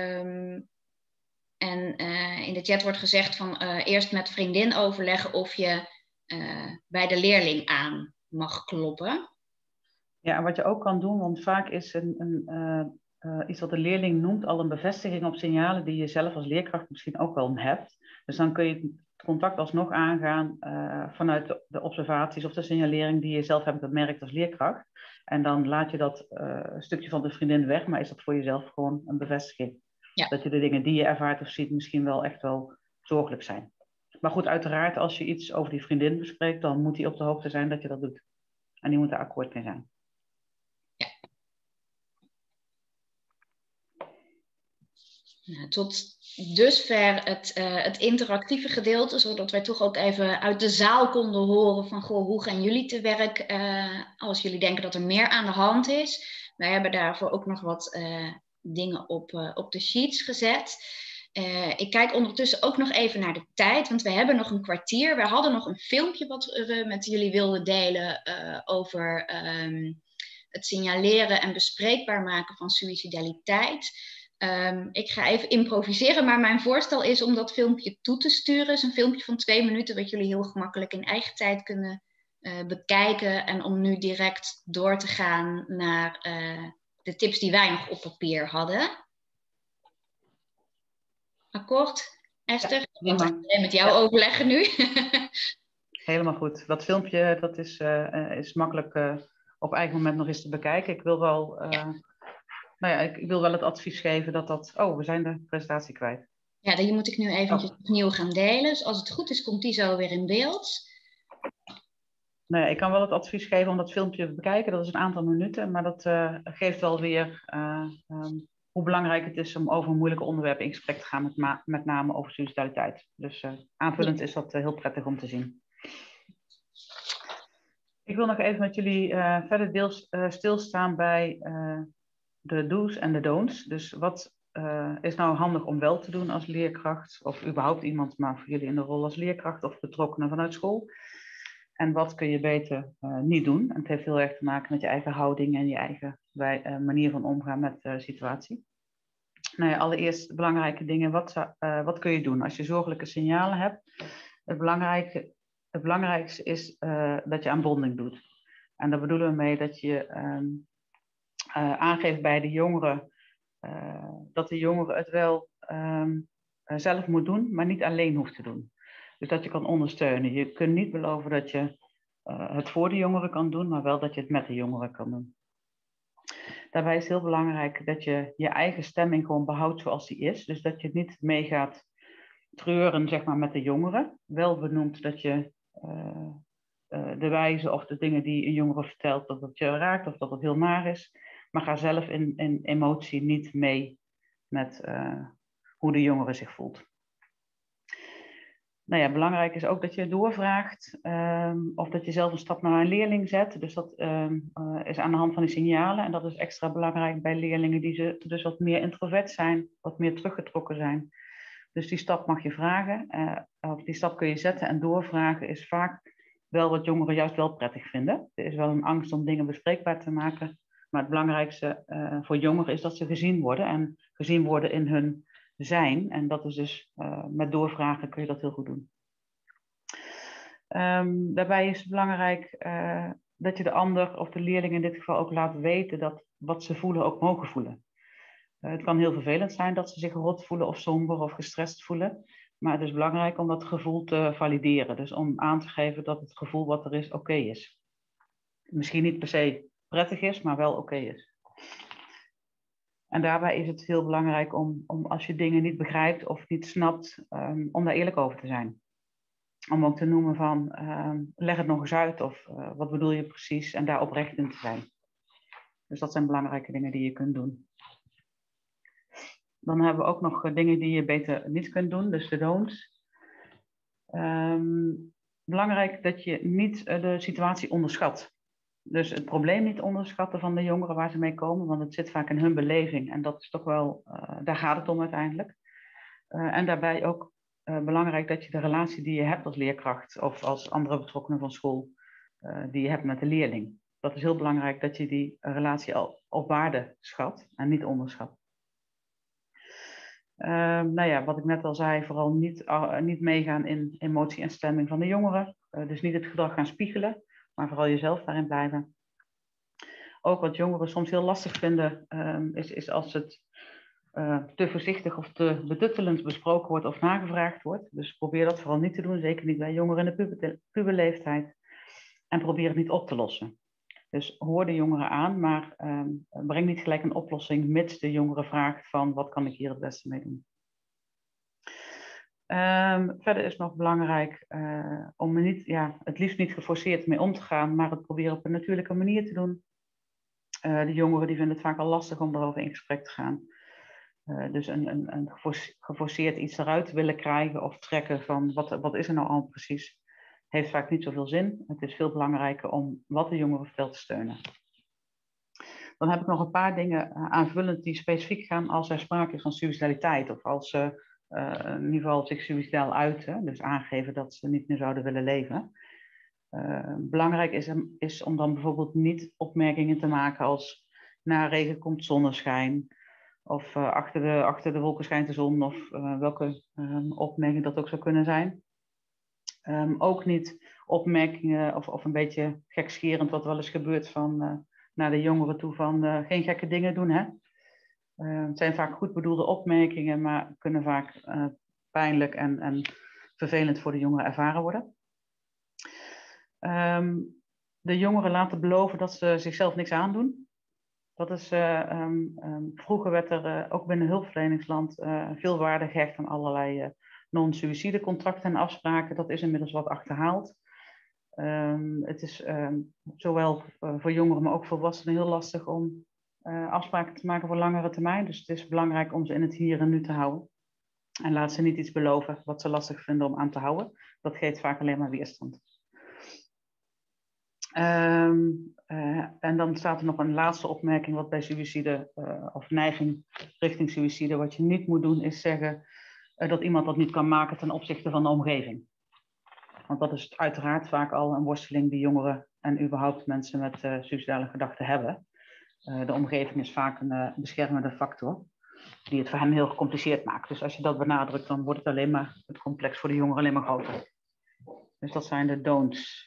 En in de chat wordt gezegd van eerst met vriendin overleggen of je bij de leerling aan mag kloppen. Ja, en wat je ook kan doen, want vaak is iets wat de leerling noemt al een bevestiging op signalen die je zelf als leerkracht misschien ook wel hebt. Dus dan kun je het contact alsnog aangaan vanuit de observaties of de signalering die je zelf hebt bemerkt als leerkracht. En dan laat je dat stukje van de vriendin weg, maar is dat voor jezelf gewoon een bevestiging. Ja. Dat je de dingen die je ervaart of ziet misschien wel echt wel zorgelijk zijn. Maar goed, uiteraard als je iets over die vriendin bespreekt, dan moet die op de hoogte zijn dat je dat doet. En die moet er akkoord mee zijn. Ja. Nou, tot dusver het interactieve gedeelte, zodat wij toch ook even uit de zaal konden horen van, goh, hoe gaan jullie te werk als jullie denken dat er meer aan de hand is. Wij hebben daarvoor ook nog wat dingen op de sheets gezet. Ik kijk ondertussen ook nog even naar de tijd, want we hebben nog een kwartier. We hadden nog een filmpje wat we met jullie wilden delen over het signaleren en bespreekbaar maken van suicidaliteit. Ik ga even improviseren, maar mijn voorstel is om dat filmpje toe te sturen. Het is een filmpje van 2 minuten, wat jullie heel gemakkelijk in eigen tijd kunnen bekijken. En om nu direct door te gaan naar de tips die wij nog op papier hadden. Akkoord? Esther, Ja, want ik ga alleen met jou overleggen nu. Helemaal goed. Dat filmpje dat is makkelijk op eigen moment nog eens te bekijken. Ik wil wel, ik wil wel het advies geven dat... Oh, we zijn de presentatie kwijt. Ja, die moet ik nu eventjes opnieuw gaan delen. Dus als het goed is, komt die zo weer in beeld. Nou ja, ik kan wel het advies geven om dat filmpje te bekijken. Dat is een aantal minuten, maar dat geeft wel weer hoe belangrijk het is om over moeilijke onderwerpen in gesprek te gaan, met name over suicidaliteit. Dus aanvullend is dat heel prettig om te zien. Ik wil nog even met jullie verder stilstaan bij de do's en de don'ts. Dus wat is nou handig om wel te doen als leerkracht, of überhaupt iemand, maar voor jullie in de rol als leerkracht of betrokkenen vanuit school? En wat kun je beter niet doen? En het heeft heel erg te maken met je eigen houding en je eigen manier van omgaan met de situatie. Nou ja, allereerst belangrijke dingen. Wat kun je doen als je zorgelijke signalen hebt? Het belangrijkste is dat je aan bonding doet. En daar bedoelen we mee dat je aangeeft bij de jongeren dat de jongere het wel zelf moet doen, maar niet alleen hoeft te doen. Dus dat je kan ondersteunen. Je kunt niet beloven dat je het voor de jongeren kan doen, maar wel dat je het met de jongeren kan doen. Daarbij is het heel belangrijk dat je je eigen stemming gewoon behoudt zoals die is. Dus dat je niet mee gaat treuren, zeg maar, met de jongeren. Wel benoemt dat je de wijze of de dingen die een jongere vertelt, dat het je raakt of dat het heel naar is. Maar ga zelf in emotie niet mee met hoe de jongere zich voelt. Nou ja, belangrijk is ook dat je doorvraagt of dat je zelf een stap naar een leerling zet. Dus dat is aan de hand van die signalen. En dat is extra belangrijk bij leerlingen die dus wat meer introvert zijn, wat meer teruggetrokken zijn. Dus die stap mag je vragen, of die stap kun je zetten. En doorvragen is vaak wel wat jongeren juist wel prettig vinden. Er is wel een angst om dingen bespreekbaar te maken. Maar het belangrijkste voor jongeren is dat ze gezien worden. En gezien worden in hun zijn. En dat is dus met doorvragen kun je dat heel goed doen. Daarbij is het belangrijk dat je de ander of de leerling in dit geval ook laat weten dat wat ze voelen ook mogen voelen. Het kan heel vervelend zijn dat ze zich rot voelen of somber of gestrest voelen. Maar het is belangrijk om dat gevoel te valideren. Dus om aan te geven dat het gevoel wat er is oké is. Misschien niet per se prettig is, maar wel oké is. En daarbij is het heel belangrijk om als je dingen niet begrijpt of niet snapt, om daar eerlijk over te zijn. Om ook te noemen van, leg het nog eens uit of wat bedoel je precies en daar oprecht in te zijn. Dus dat zijn belangrijke dingen die je kunt doen. Dan hebben we ook nog dingen die je beter niet kunt doen, dus de don'ts. Belangrijk dat je niet de situatie onderschat. Dus het probleem niet onderschatten van de jongeren waar ze mee komen, want het zit vaak in hun beleving. En dat is toch wel, daar gaat het om uiteindelijk. En daarbij ook belangrijk dat je de relatie die je hebt als leerkracht of als andere betrokkenen van school, die je hebt met de leerling. Dat is heel belangrijk dat je die relatie al op waarde schat en niet onderschat. Nou ja, wat ik net al zei, vooral niet meegaan in emotie en stemming van de jongeren. Dus niet het gedrag gaan spiegelen, maar vooral jezelf daarin blijven. Ook wat jongeren soms heel lastig vinden, is als het te voorzichtig of te betuttelend besproken wordt of nagevraagd wordt. Dus probeer dat vooral niet te doen, zeker niet bij jongeren in de puberleeftijd. En probeer het niet op te lossen. Dus hoor de jongeren aan, maar breng niet gelijk een oplossing mits de jongere vraagt van wat kan ik hier het beste mee doen. Verder is nog belangrijk om het liefst niet geforceerd mee om te gaan, maar het proberen op een natuurlijke manier te doen. De jongeren die vinden het vaak al lastig om erover in gesprek te gaan. Dus een geforceerd iets eruit willen krijgen of trekken van wat is er nou al precies, heeft vaak niet zoveel zin. Het is veel belangrijker om wat de jongere vertelt te steunen. Dan heb ik nog een paar dingen aanvullend die specifiek gaan als er sprake is van suicidaliteit of als ze in ieder geval zich suicidaal uiten, dus aangeven dat ze niet meer zouden willen leven. Belangrijk is om dan bijvoorbeeld niet opmerkingen te maken als na regen komt zonneschijn of achter de wolken schijnt de zon of welke opmerking dat ook zou kunnen zijn. Ook niet opmerkingen of een beetje gekscherend wat wel eens gebeurt van naar de jongeren toe van geen gekke dingen doen. Hè? Het zijn vaak goed bedoelde opmerkingen, maar kunnen vaak pijnlijk en vervelend voor de jongeren ervaren worden. De jongeren laten beloven dat ze zichzelf niks aandoen. Dat is, vroeger werd er ook binnen hulpverleningsland veel waarde gehecht aan allerlei non-suïcide contracten en afspraken. Dat is inmiddels wat achterhaald. Het is zowel voor jongeren, maar ook volwassenen heel lastig om afspraken te maken voor langere termijn. Dus het is belangrijk om ze in het hier en nu te houden. En laat ze niet iets beloven wat ze lastig vinden om aan te houden. Dat geeft vaak alleen maar weerstand. En dan staat er nog een laatste opmerking wat bij suïcide of neiging richting suïcide. Wat je niet moet doen is zeggen dat iemand dat niet kan maken ten opzichte van de omgeving. Want dat is uiteraard vaak al een worsteling die jongeren en überhaupt mensen met suïcidale gedachten hebben. De omgeving is vaak een beschermende factor die het voor hen heel gecompliceerd maakt. Dus als je dat benadrukt, dan wordt het alleen maar het complex voor de jongeren alleen maar groter. Dus dat zijn de don'ts.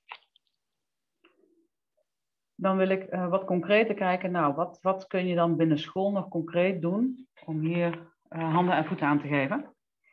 Dan wil ik wat concreter kijken. Nou, wat kun je dan binnen school nog concreet doen om hier handen en voeten aan te geven?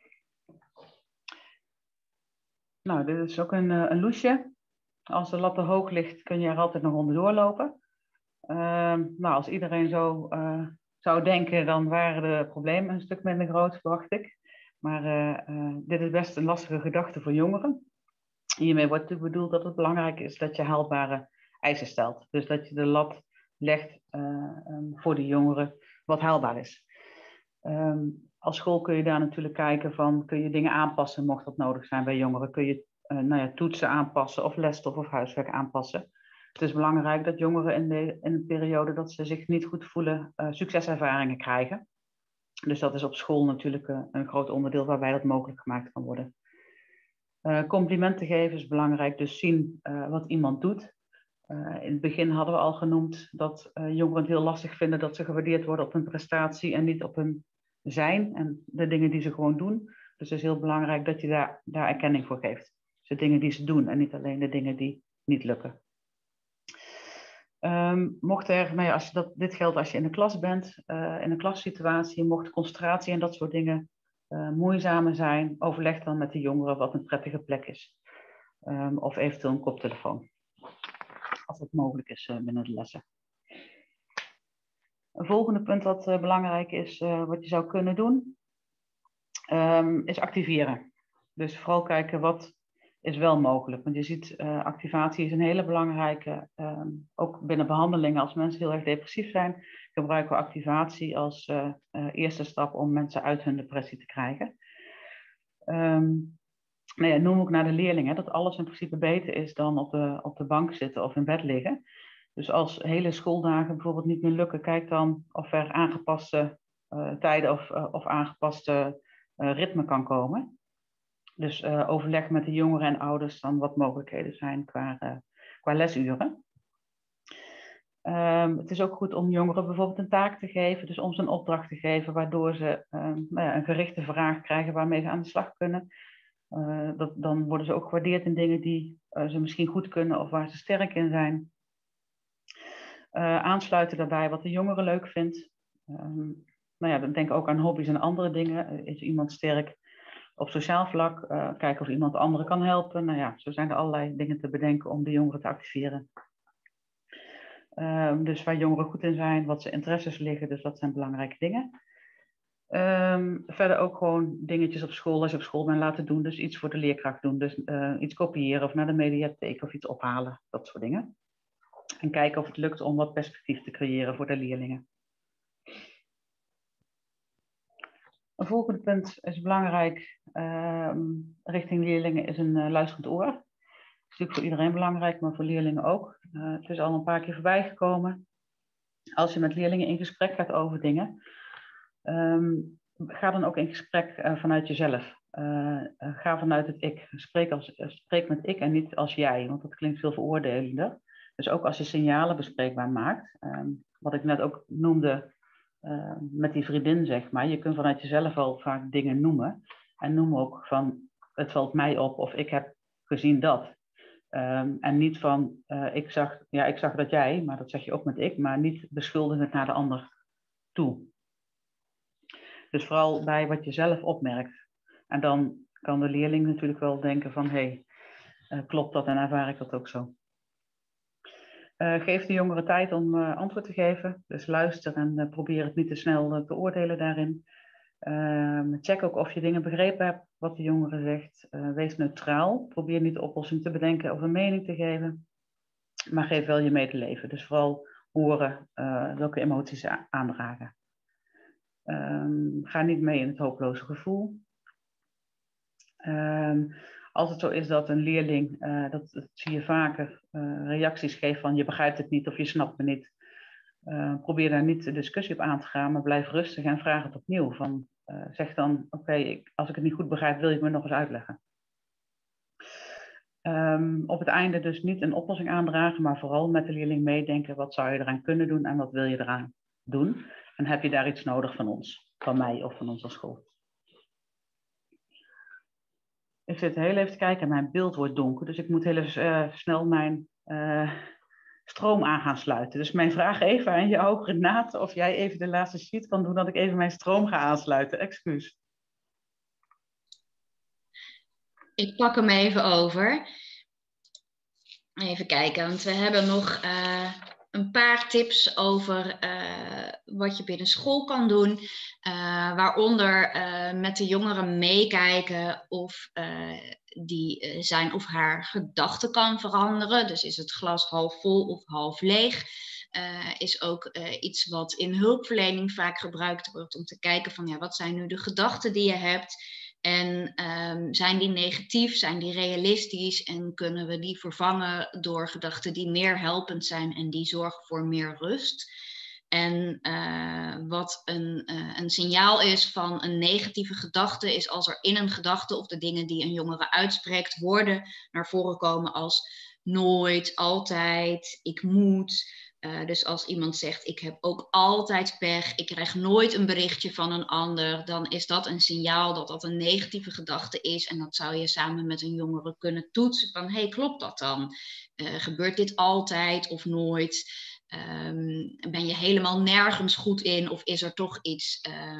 Nou, dit is ook een loesje. Als de lat te hoog ligt, kun je er altijd nog onderdoor lopen. Nou, als iedereen zo zou denken, dan waren de problemen een stuk minder groot, verwacht ik. Maar dit is best een lastige gedachte voor jongeren. Hiermee wordt natuurlijk bedoeld dat het belangrijk is dat je haalbare eisen stelt. Dus dat je de lat legt voor de jongeren wat haalbaar is. Als school kun je daar natuurlijk kijken van, kun je dingen aanpassen mocht dat nodig zijn bij jongeren. Kun je toetsen aanpassen of lesstof of huiswerk aanpassen. Het is belangrijk dat jongeren in een periode dat ze zich niet goed voelen, succeservaringen krijgen. Dus dat is op school natuurlijk een groot onderdeel waarbij dat mogelijk gemaakt kan worden. Complimenten geven is belangrijk, dus zien wat iemand doet. In het begin hadden we al genoemd dat jongeren het heel lastig vinden dat ze gewaardeerd worden op hun prestatie en niet op hun zijn en de dingen die ze gewoon doen. Dus het is heel belangrijk dat je daar erkenning voor geeft. Dus de dingen die ze doen en niet alleen de dingen die niet lukken. Mocht er, nou ja, dit geldt als je in de klas bent, in een klassituatie, mocht concentratie en dat soort dingen moeizamer zijn, overleg dan met de jongeren wat een prettige plek is. Of eventueel een koptelefoon. Als het mogelijk is binnen de lessen. Een volgende punt wat belangrijk is, wat je zou kunnen doen, is activeren. Dus vooral kijken wat is wel mogelijk. Want je ziet, activatie is een hele belangrijke, ook binnen behandelingen. Als mensen heel erg depressief zijn, gebruiken we activatie als eerste stap om mensen uit hun depressie te krijgen. Nou ja, noem ook naar de leerlingen, dat alles in principe beter is dan op de bank zitten of in bed liggen. Dus als hele schooldagen bijvoorbeeld niet meer lukken, kijk dan of er aangepaste tijden of aangepaste ritme kan komen. Dus overleg met de jongeren en ouders dan wat mogelijkheden zijn qua lesuren. Het is ook goed om jongeren bijvoorbeeld een taak te geven, dus om ze een opdracht te geven, waardoor ze een gerichte vraag krijgen waarmee ze aan de slag kunnen. Dan worden ze ook gewaardeerd in dingen die ze misschien goed kunnen of waar ze sterk in zijn. Aansluiten daarbij wat de jongere leuk vindt. Nou ja, dan denk ook aan hobby's en andere dingen. Is iemand sterk op sociaal vlak? Kijken of iemand anderen kan helpen. Nou ja, zo zijn er allerlei dingen te bedenken om de jongeren te activeren. Dus waar jongeren goed in zijn, wat zijn interesses liggen. Dus dat zijn belangrijke dingen. Verder ook gewoon dingetjes op school, als je op school bent, laten doen. Dus iets voor de leerkracht doen. Dus iets kopiëren of naar de mediatheek of iets ophalen. Dat soort dingen. En kijken of het lukt om wat perspectief te creëren voor de leerlingen. Een volgende punt is belangrijk richting leerlingen is een luisterend oor. Dat is natuurlijk voor iedereen belangrijk, maar voor leerlingen ook. Het is al een paar keer voorbij gekomen. Als je met leerlingen in gesprek gaat over dingen, ga dan ook in gesprek vanuit jezelf. Ga vanuit het ik. Spreek met ik en niet als jij, want dat klinkt veel veroordelender. Dus ook als je signalen bespreekbaar maakt, wat ik net ook noemde met die vriendin, zeg maar. Je kunt vanuit jezelf al vaak dingen noemen. En noem ook van, het valt mij op of ik heb gezien dat. En niet van, ik zag dat jij, maar dat zeg je ook met ik, maar niet beschuldigend naar de ander toe. Dus vooral bij wat je zelf opmerkt. En dan kan de leerling natuurlijk wel denken van, klopt dat en ervaar ik dat ook zo? Geef de jongeren tijd om antwoord te geven. Dus luister en probeer het niet te snel te oordelen daarin. Check ook of je dingen begrepen hebt wat de jongere zegt. Wees neutraal. Probeer niet de oplossing te bedenken of een mening te geven. Maar geef wel je medeleven. Dus vooral horen welke emoties ze aandragen. Ga niet mee in het hopeloze gevoel. Als het zo is dat een leerling, dat zie je vaker, reacties geeft van je begrijpt het niet of je snapt me niet. Probeer daar niet de discussie op aan te gaan, maar blijf rustig en vraag het opnieuw. Zeg dan, als ik het niet goed begrijp, wil je het me nog eens uitleggen. Op het einde dus niet een oplossing aandragen, maar vooral met de leerling meedenken. Wat zou je eraan kunnen doen en wat wil je eraan doen? En heb je daar iets nodig van ons, van mij of van onze school? Ik zit heel even te kijken en mijn beeld wordt donker, dus ik moet heel even snel mijn stroom aan gaan sluiten. Dus mijn vraag even aan jou, Renate, of jij even de laatste sheet kan doen, dat ik even mijn stroom ga aansluiten. Excuus. Ik pak hem even over. Even kijken, want we hebben nog een paar tips over wat je binnen school kan doen. Waaronder met de jongeren meekijken of die zijn of haar gedachten kan veranderen. Dus is het glas half vol of half leeg. Is ook iets wat in hulpverlening vaak gebruikt wordt om te kijken van ja, wat zijn nu de gedachten die je hebt. En zijn die negatief, zijn die realistisch en kunnen we die vervangen door gedachten die meer helpend zijn en die zorgen voor meer rust. En wat een signaal is van een negatieve gedachte is als er in een gedachte of de dingen die een jongere uitspreekt woorden naar voren komen als nooit, altijd, ik moet. Dus als iemand zegt, ik heb ook altijd pech, ik krijg nooit een berichtje van een ander, dan is dat een signaal dat dat een negatieve gedachte is. En dat zou je samen met een jongere kunnen toetsen van, hey, klopt dat dan? Gebeurt dit altijd of nooit? Ben je helemaal nergens goed in of is er toch iets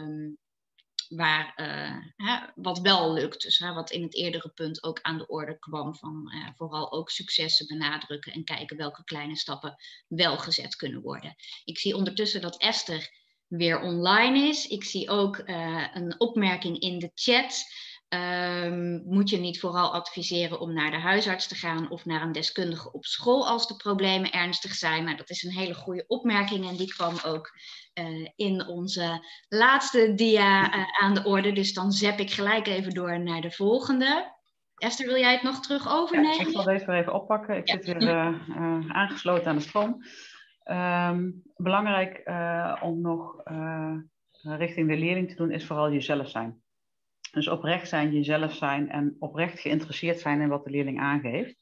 wat wel lukt. Dus wat in het eerdere punt ook aan de orde kwam van vooral ook successen benadrukken en kijken welke kleine stappen wel gezet kunnen worden. Ik zie ondertussen dat Esther weer online is. Ik zie ook een opmerking in de chat. Moet je niet vooral adviseren om naar de huisarts te gaan of naar een deskundige op school als de problemen ernstig zijn? Nou, dat is een hele goede opmerking en die kwam ook in onze laatste dia aan de orde. Dus dan zap ik gelijk even door naar de volgende. Esther, wil jij het nog terug overnemen? Ja, ik zal deze weer even oppakken. Ik zit weer aangesloten aan de stroom. Belangrijk om nog richting de leerling te doen is vooral jezelf zijn. Dus oprecht zijn, jezelf zijn en oprecht geïnteresseerd zijn in wat de leerling aangeeft.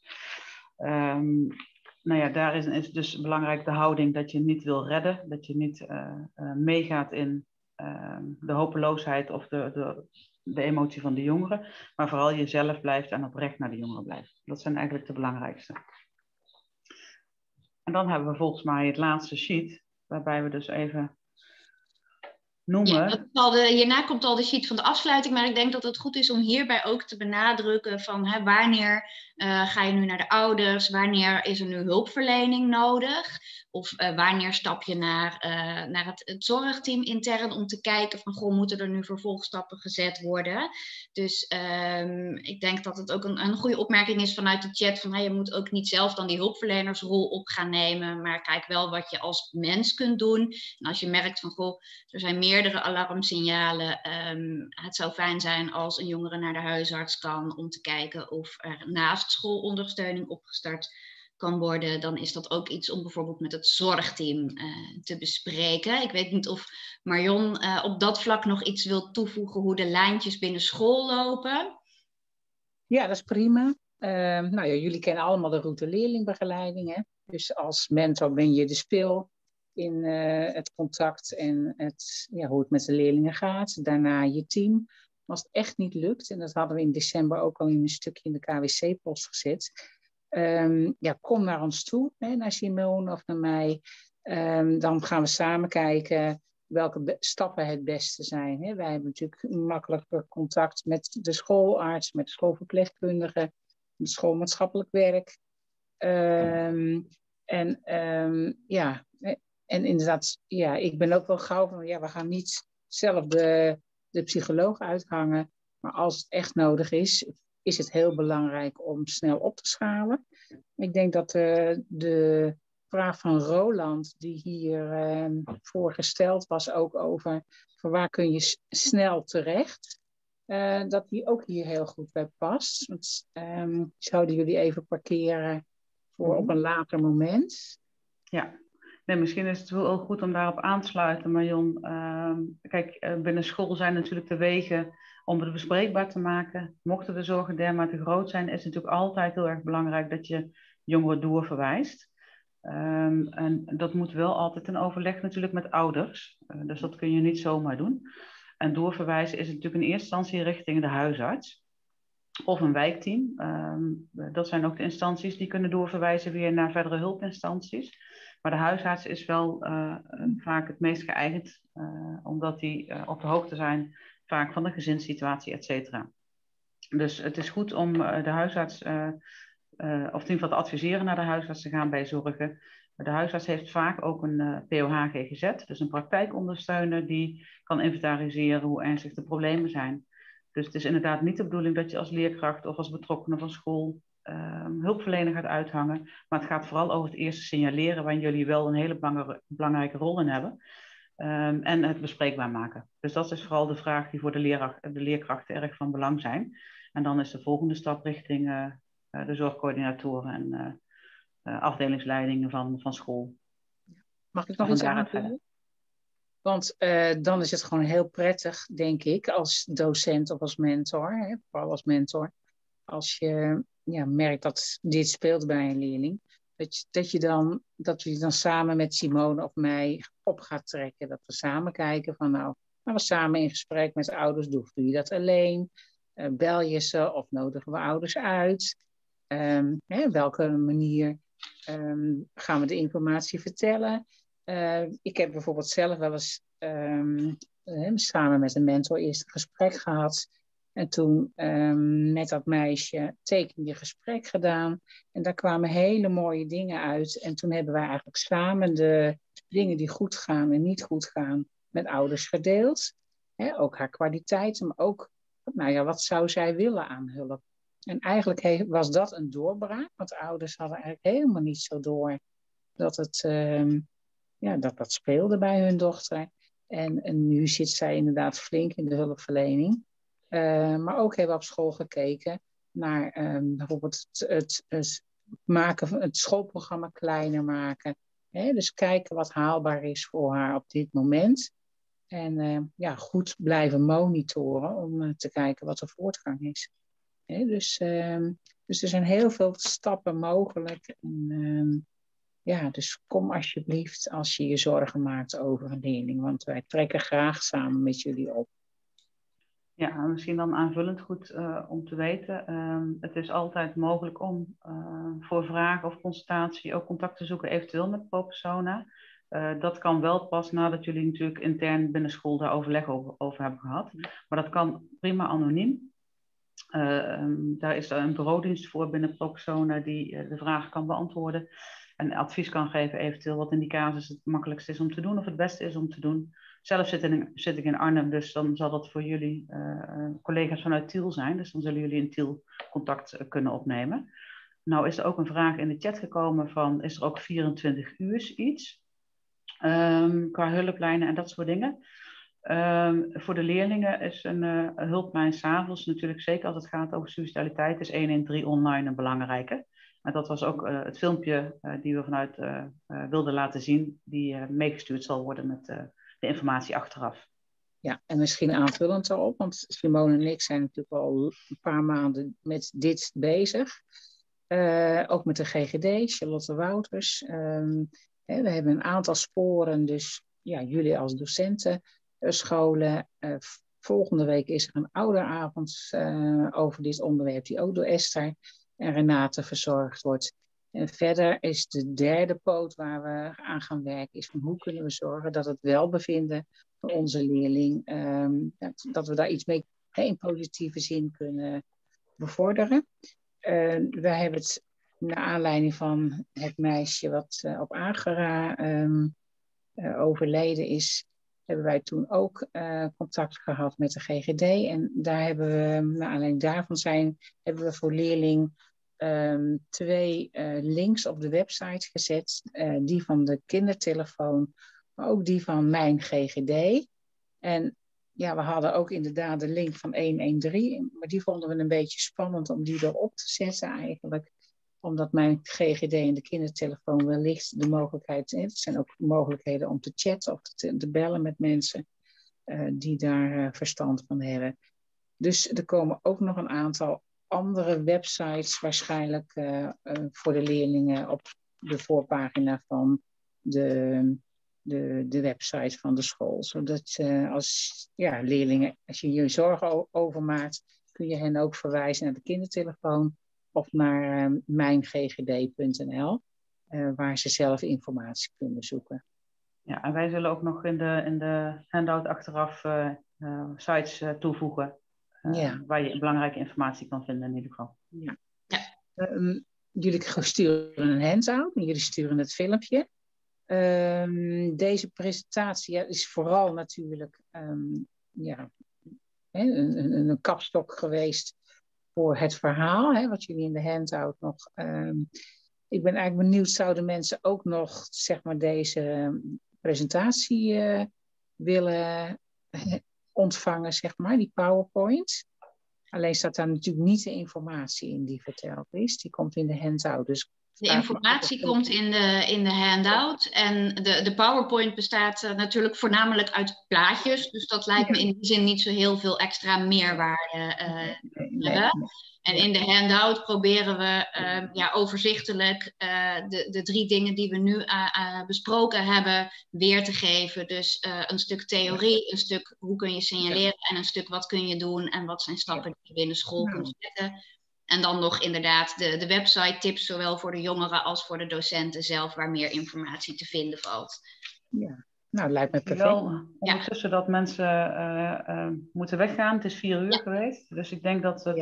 Daar is dus belangrijk de houding dat je niet wil redden. Dat je niet meegaat in de hopeloosheid of de emotie van de jongeren. Maar vooral jezelf blijft en oprecht naar de jongeren blijft. Dat zijn eigenlijk de belangrijkste. En dan hebben we volgens mij het laatste sheet. Waarbij we dus even noemen. Ja, hierna komt al de sheet van de afsluiting, maar ik denk dat het goed is om hierbij ook te benadrukken van wanneer ga je nu naar de ouders, wanneer is er nu hulpverlening nodig of wanneer stap je naar het zorgteam intern om te kijken van goh, moeten er nu vervolgstappen gezet worden. Dus ik denk dat het ook een goede opmerking is vanuit de chat van je moet ook niet zelf dan die hulpverlenersrol op gaan nemen, maar kijk wel wat je als mens kunt doen. En als je merkt van goh, er zijn meerdere alarmsignalen. Het zou fijn zijn als een jongere naar de huisarts kan om te kijken of er naast schoolondersteuning opgestart kan worden. Dan is dat ook iets om bijvoorbeeld met het zorgteam te bespreken. Ik weet niet of Marion op dat vlak nog iets wil toevoegen hoe de lijntjes binnen school lopen. Ja, dat is prima. Jullie kennen allemaal de route leerlingbegeleiding. Hè? Dus als mentor ben je de spil in het contact en hoe het met de leerlingen gaat. Daarna je team. Als het echt niet lukt, en dat hadden we in december ook al in een stukje in de KWC-post gezet. Kom naar ons toe, naar Simone of naar mij. Dan gaan we samen kijken welke stappen het beste zijn. Hè? Wij hebben natuurlijk makkelijker contact met de schoolarts, met de schoolverpleegkundige, de schoolmaatschappelijk werk. En inderdaad, ja, ik ben ook wel gauw van, ja, we gaan niet zelf de psycholoog uithangen. Maar als het echt nodig is het heel belangrijk om snel op te schalen. Ik denk dat de vraag van Roland, die hier voorgesteld was, ook over van waar kun je snel terecht, dat die ook hier heel goed bij past. Want, zouden jullie even parkeren voor op een later moment? Ja. Nee, misschien is het wel goed om daarop aan te sluiten, Marion. Kijk, binnen school zijn natuurlijk de wegen om het bespreekbaar te maken. Mochten de zorgen dermate groot zijn, is het natuurlijk altijd heel erg belangrijk dat je jongeren doorverwijst. En dat moet wel altijd in overleg natuurlijk met ouders. Dus dat kun je niet zomaar doen. En doorverwijzen is natuurlijk in eerste instantie richting de huisarts of een wijkteam. Dat zijn ook de instanties die kunnen doorverwijzen weer naar verdere hulpinstanties. Maar de huisarts is wel vaak het meest geëigend, omdat die op de hoogte zijn vaak van de gezinssituatie, et cetera. Dus het is goed om de huisarts, of in ieder geval te adviseren naar de huisarts te gaan bij zorgen. De huisarts heeft vaak ook een POH-GGZ, dus een praktijkondersteuner die kan inventariseren hoe ernstig de problemen zijn. Dus het is inderdaad niet de bedoeling dat je als leerkracht of als betrokkenen van school hulpverlener gaat uithangen. Maar het gaat vooral over het eerste signaleren, waar jullie wel een hele belangrijke rol in hebben. En het bespreekbaar maken. Dus dat is vooral de vraag die voor de leerkrachten erg van belang zijn. En dan is de volgende stap richting de zorgcoördinatoren en afdelingsleidingen van school. Mag ik nog iets aanvullen? Want dan is het gewoon heel prettig, denk ik, als docent of als mentor, hè, vooral als mentor, als je merkt dat dit speelt bij een leerling, dat je dan samen met Simone of mij op gaat trekken. Dat we samen kijken van gaan we samen in gesprek met ouders, doe je dat alleen? Bel je ze of nodigen we ouders uit? Welke manier gaan we de informatie vertellen? Ik heb bijvoorbeeld zelf wel eens samen met een mentor eerst een gesprek gehad. En toen met dat meisje tekengesprek gedaan. En daar kwamen hele mooie dingen uit. En toen hebben wij eigenlijk samen de dingen die goed gaan en niet goed gaan met ouders gedeeld. Ook haar kwaliteiten, maar ook wat zou zij willen aan hulp. En eigenlijk was dat een doorbraak. Want de ouders hadden eigenlijk helemaal niet zo door dat dat speelde bij hun dochter. En nu zit zij inderdaad flink in de hulpverlening. Maar ook hebben we op school gekeken naar bijvoorbeeld het maken van het schoolprogramma kleiner maken. Dus kijken wat haalbaar is voor haar op dit moment. En goed blijven monitoren om te kijken wat de voortgang is. Dus er zijn heel veel stappen mogelijk. En, dus kom alsjeblieft als je je zorgen maakt over een leerling. Want wij trekken graag samen met jullie op. Ja, misschien dan aanvullend goed om te weten. Het is altijd mogelijk om voor vragen of consultatie ook contact te zoeken, eventueel met ProPersona. Dat kan wel pas nadat jullie natuurlijk intern binnen school daar overleg over hebben gehad. Maar dat kan prima anoniem. Daar is een bureaudienst voor binnen ProPersona die de vraag kan beantwoorden. En advies kan geven eventueel wat in die casus het makkelijkste is om te doen of het beste is om te doen. Zelf zit ik in Arnhem, dus dan zal dat voor jullie collega's vanuit Tiel zijn. Dus dan zullen jullie in Tiel contact kunnen opnemen. Nou is er ook een vraag in de chat gekomen van, is er ook 24 uur iets? Qua hulplijnen en dat soort dingen. Voor de leerlingen is een hulplijn 's avonds natuurlijk, zeker als het gaat over suicidaliteit, is 113 online een belangrijke. En dat was ook het filmpje die we vanuit wilden laten zien, die meegestuurd zal worden met de informatie achteraf. Ja, en misschien aanvullend daarop, want Simone en ik zijn natuurlijk al een paar maanden met dit bezig. Ook met de GGD, Charlotte Wouters. We hebben een aantal sporen, dus jullie als docenten, scholen. Volgende week is er een ouderavond over dit onderwerp, die ook door Esther en Renate verzorgd wordt. En verder is de derde poot waar we aan gaan werken, is van hoe kunnen we zorgen dat het welbevinden van onze leerling, dat we daar iets mee in positieve zin kunnen bevorderen. Wij hebben het naar aanleiding van het meisje wat op Agera overleden is, hebben wij toen ook contact gehad met de GGD. En daar hebben we, naar aanleiding daarvan hebben we voor leerling 2 links op de website gezet. Die van de kindertelefoon, maar ook die van Mijn GGD. En ja, we hadden ook inderdaad de link van 113. Maar die vonden we een beetje spannend om die erop te zetten eigenlijk. Omdat Mijn GGD en de kindertelefoon wellicht de mogelijkheid... Het zijn ook mogelijkheden om te chatten of te bellen met mensen die daar verstand van hebben. Dus er komen ook nog een aantal andere websites waarschijnlijk voor de leerlingen op de voorpagina van de website van de school. Zodat als leerlingen, als je je zorgen over maakt, kun je hen ook verwijzen naar de kindertelefoon of naar mijnggd.nl, waar ze zelf informatie kunnen zoeken. Ja, en wij zullen ook nog in de handout achteraf sites toevoegen. Waar je belangrijke informatie kan vinden in ieder geval. Ja. Jullie sturen een handout en jullie sturen het filmpje. Deze presentatie is vooral natuurlijk een kapstok geweest voor het verhaal, wat jullie in de handout nog... ik ben eigenlijk benieuwd, zouden mensen ook nog zeg maar deze presentatie willen ontvangen, zeg maar, die PowerPoint? Alleen staat daar natuurlijk niet de informatie in die verteld is. Die komt in de handout. Dus de informatie komt in de handout. En de PowerPoint bestaat natuurlijk voornamelijk uit plaatjes. Dus dat lijkt me in die zin niet zo heel veel extra meerwaarde hebben. En in de handout proberen we overzichtelijk de 3 dingen die we nu besproken hebben weer te geven. Dus een stuk theorie, een stuk hoe kun je signaleren en een stuk wat kun je doen en wat zijn stappen die je binnen school kunt zetten. En dan nog inderdaad de website tips, zowel voor de jongeren als voor de docenten zelf, waar meer informatie te vinden valt. Ja, nou lijkt me perfect. Ondertussen dat mensen moeten weggaan. Het is 4 uur geweest. Dus ik denk dat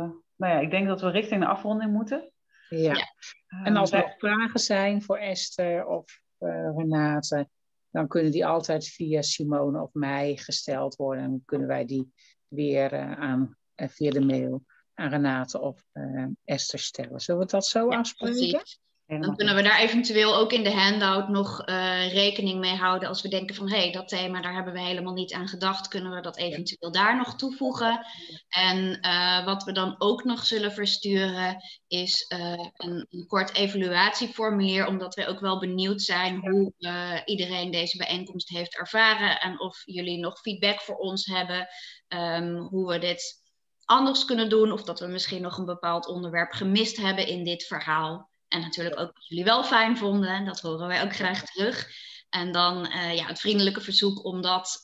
ik denk dat we richting de afronding moeten. Ja. En als er nog vragen zijn voor Esther of Renate, dan kunnen die altijd via Simone of mij gesteld worden. En dan kunnen wij die weer via de mail aan Renate of Esther stellen. Zullen we dat zo afspreken? Precies. Dan kunnen we daar eventueel ook in de handout nog rekening mee houden. Als we denken van, dat thema, daar hebben we helemaal niet aan gedacht. Kunnen we dat eventueel daar nog toevoegen? En wat we dan ook nog zullen versturen is een kort evaluatieformulier. Omdat we ook wel benieuwd zijn hoe iedereen deze bijeenkomst heeft ervaren. En of jullie nog feedback voor ons hebben. Hoe we dit anders kunnen doen. Of dat we misschien nog een bepaald onderwerp gemist hebben in dit verhaal. En natuurlijk ook wat jullie wel fijn vonden. En dat horen wij ook graag terug. En dan het vriendelijke verzoek om dat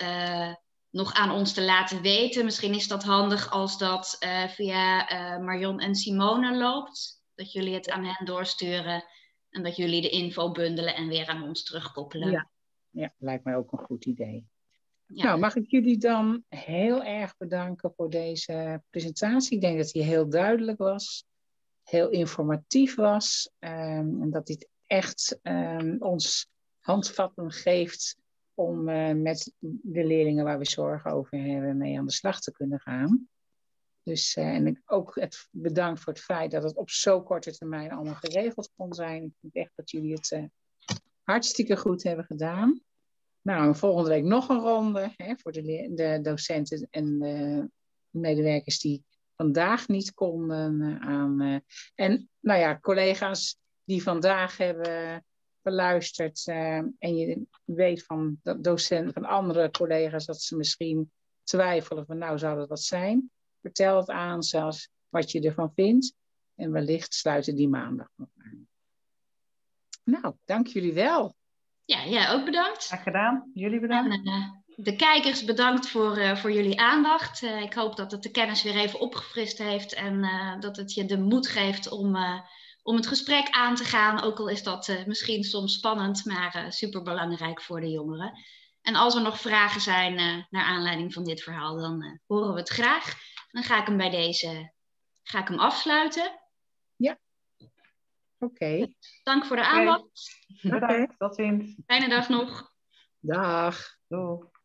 nog aan ons te laten weten. Misschien is dat handig als dat via Marion en Simone loopt. Dat jullie het aan hen doorsturen. En dat jullie de info bundelen en weer aan ons terugkoppelen. Ja, lijkt mij ook een goed idee. Ja. Nou, mag ik jullie dan heel erg bedanken voor deze presentatie. Ik denk dat die heel duidelijk was. Heel informatief was. En dat dit echt ons handvatten geeft om met de leerlingen waar we zorgen over hebben mee aan de slag te kunnen gaan. Dus en ik ook bedankt voor het feit dat het op zo korte termijn allemaal geregeld kon zijn. Ik vind echt dat jullie het hartstikke goed hebben gedaan. Nou, volgende week nog een ronde voor de docenten en de medewerkers die vandaag niet konden aan. En nou ja, collega's die vandaag hebben beluisterd. En je weet van docenten, van andere collega's dat ze misschien twijfelen van nou zou dat wat zijn. Vertel het aan zelfs wat je ervan vindt. En wellicht sluiten die maandag nog aan. Nou, dank jullie wel. Ja, jij ook bedankt. Graag gedaan. Jullie bedankt. En, de kijkers bedankt voor jullie aandacht. Ik hoop dat het de kennis weer even opgefrist heeft. En dat het je de moed geeft om om het gesprek aan te gaan. Ook al is dat misschien soms spannend, maar superbelangrijk voor de jongeren. En als er nog vragen zijn naar aanleiding van dit verhaal, dan horen we het graag. Dan ga ik hem bij deze afsluiten. Ja, oké. Dank voor de aandacht. Bedankt, tot ziens. Fijne dag nog. Dag. Doei.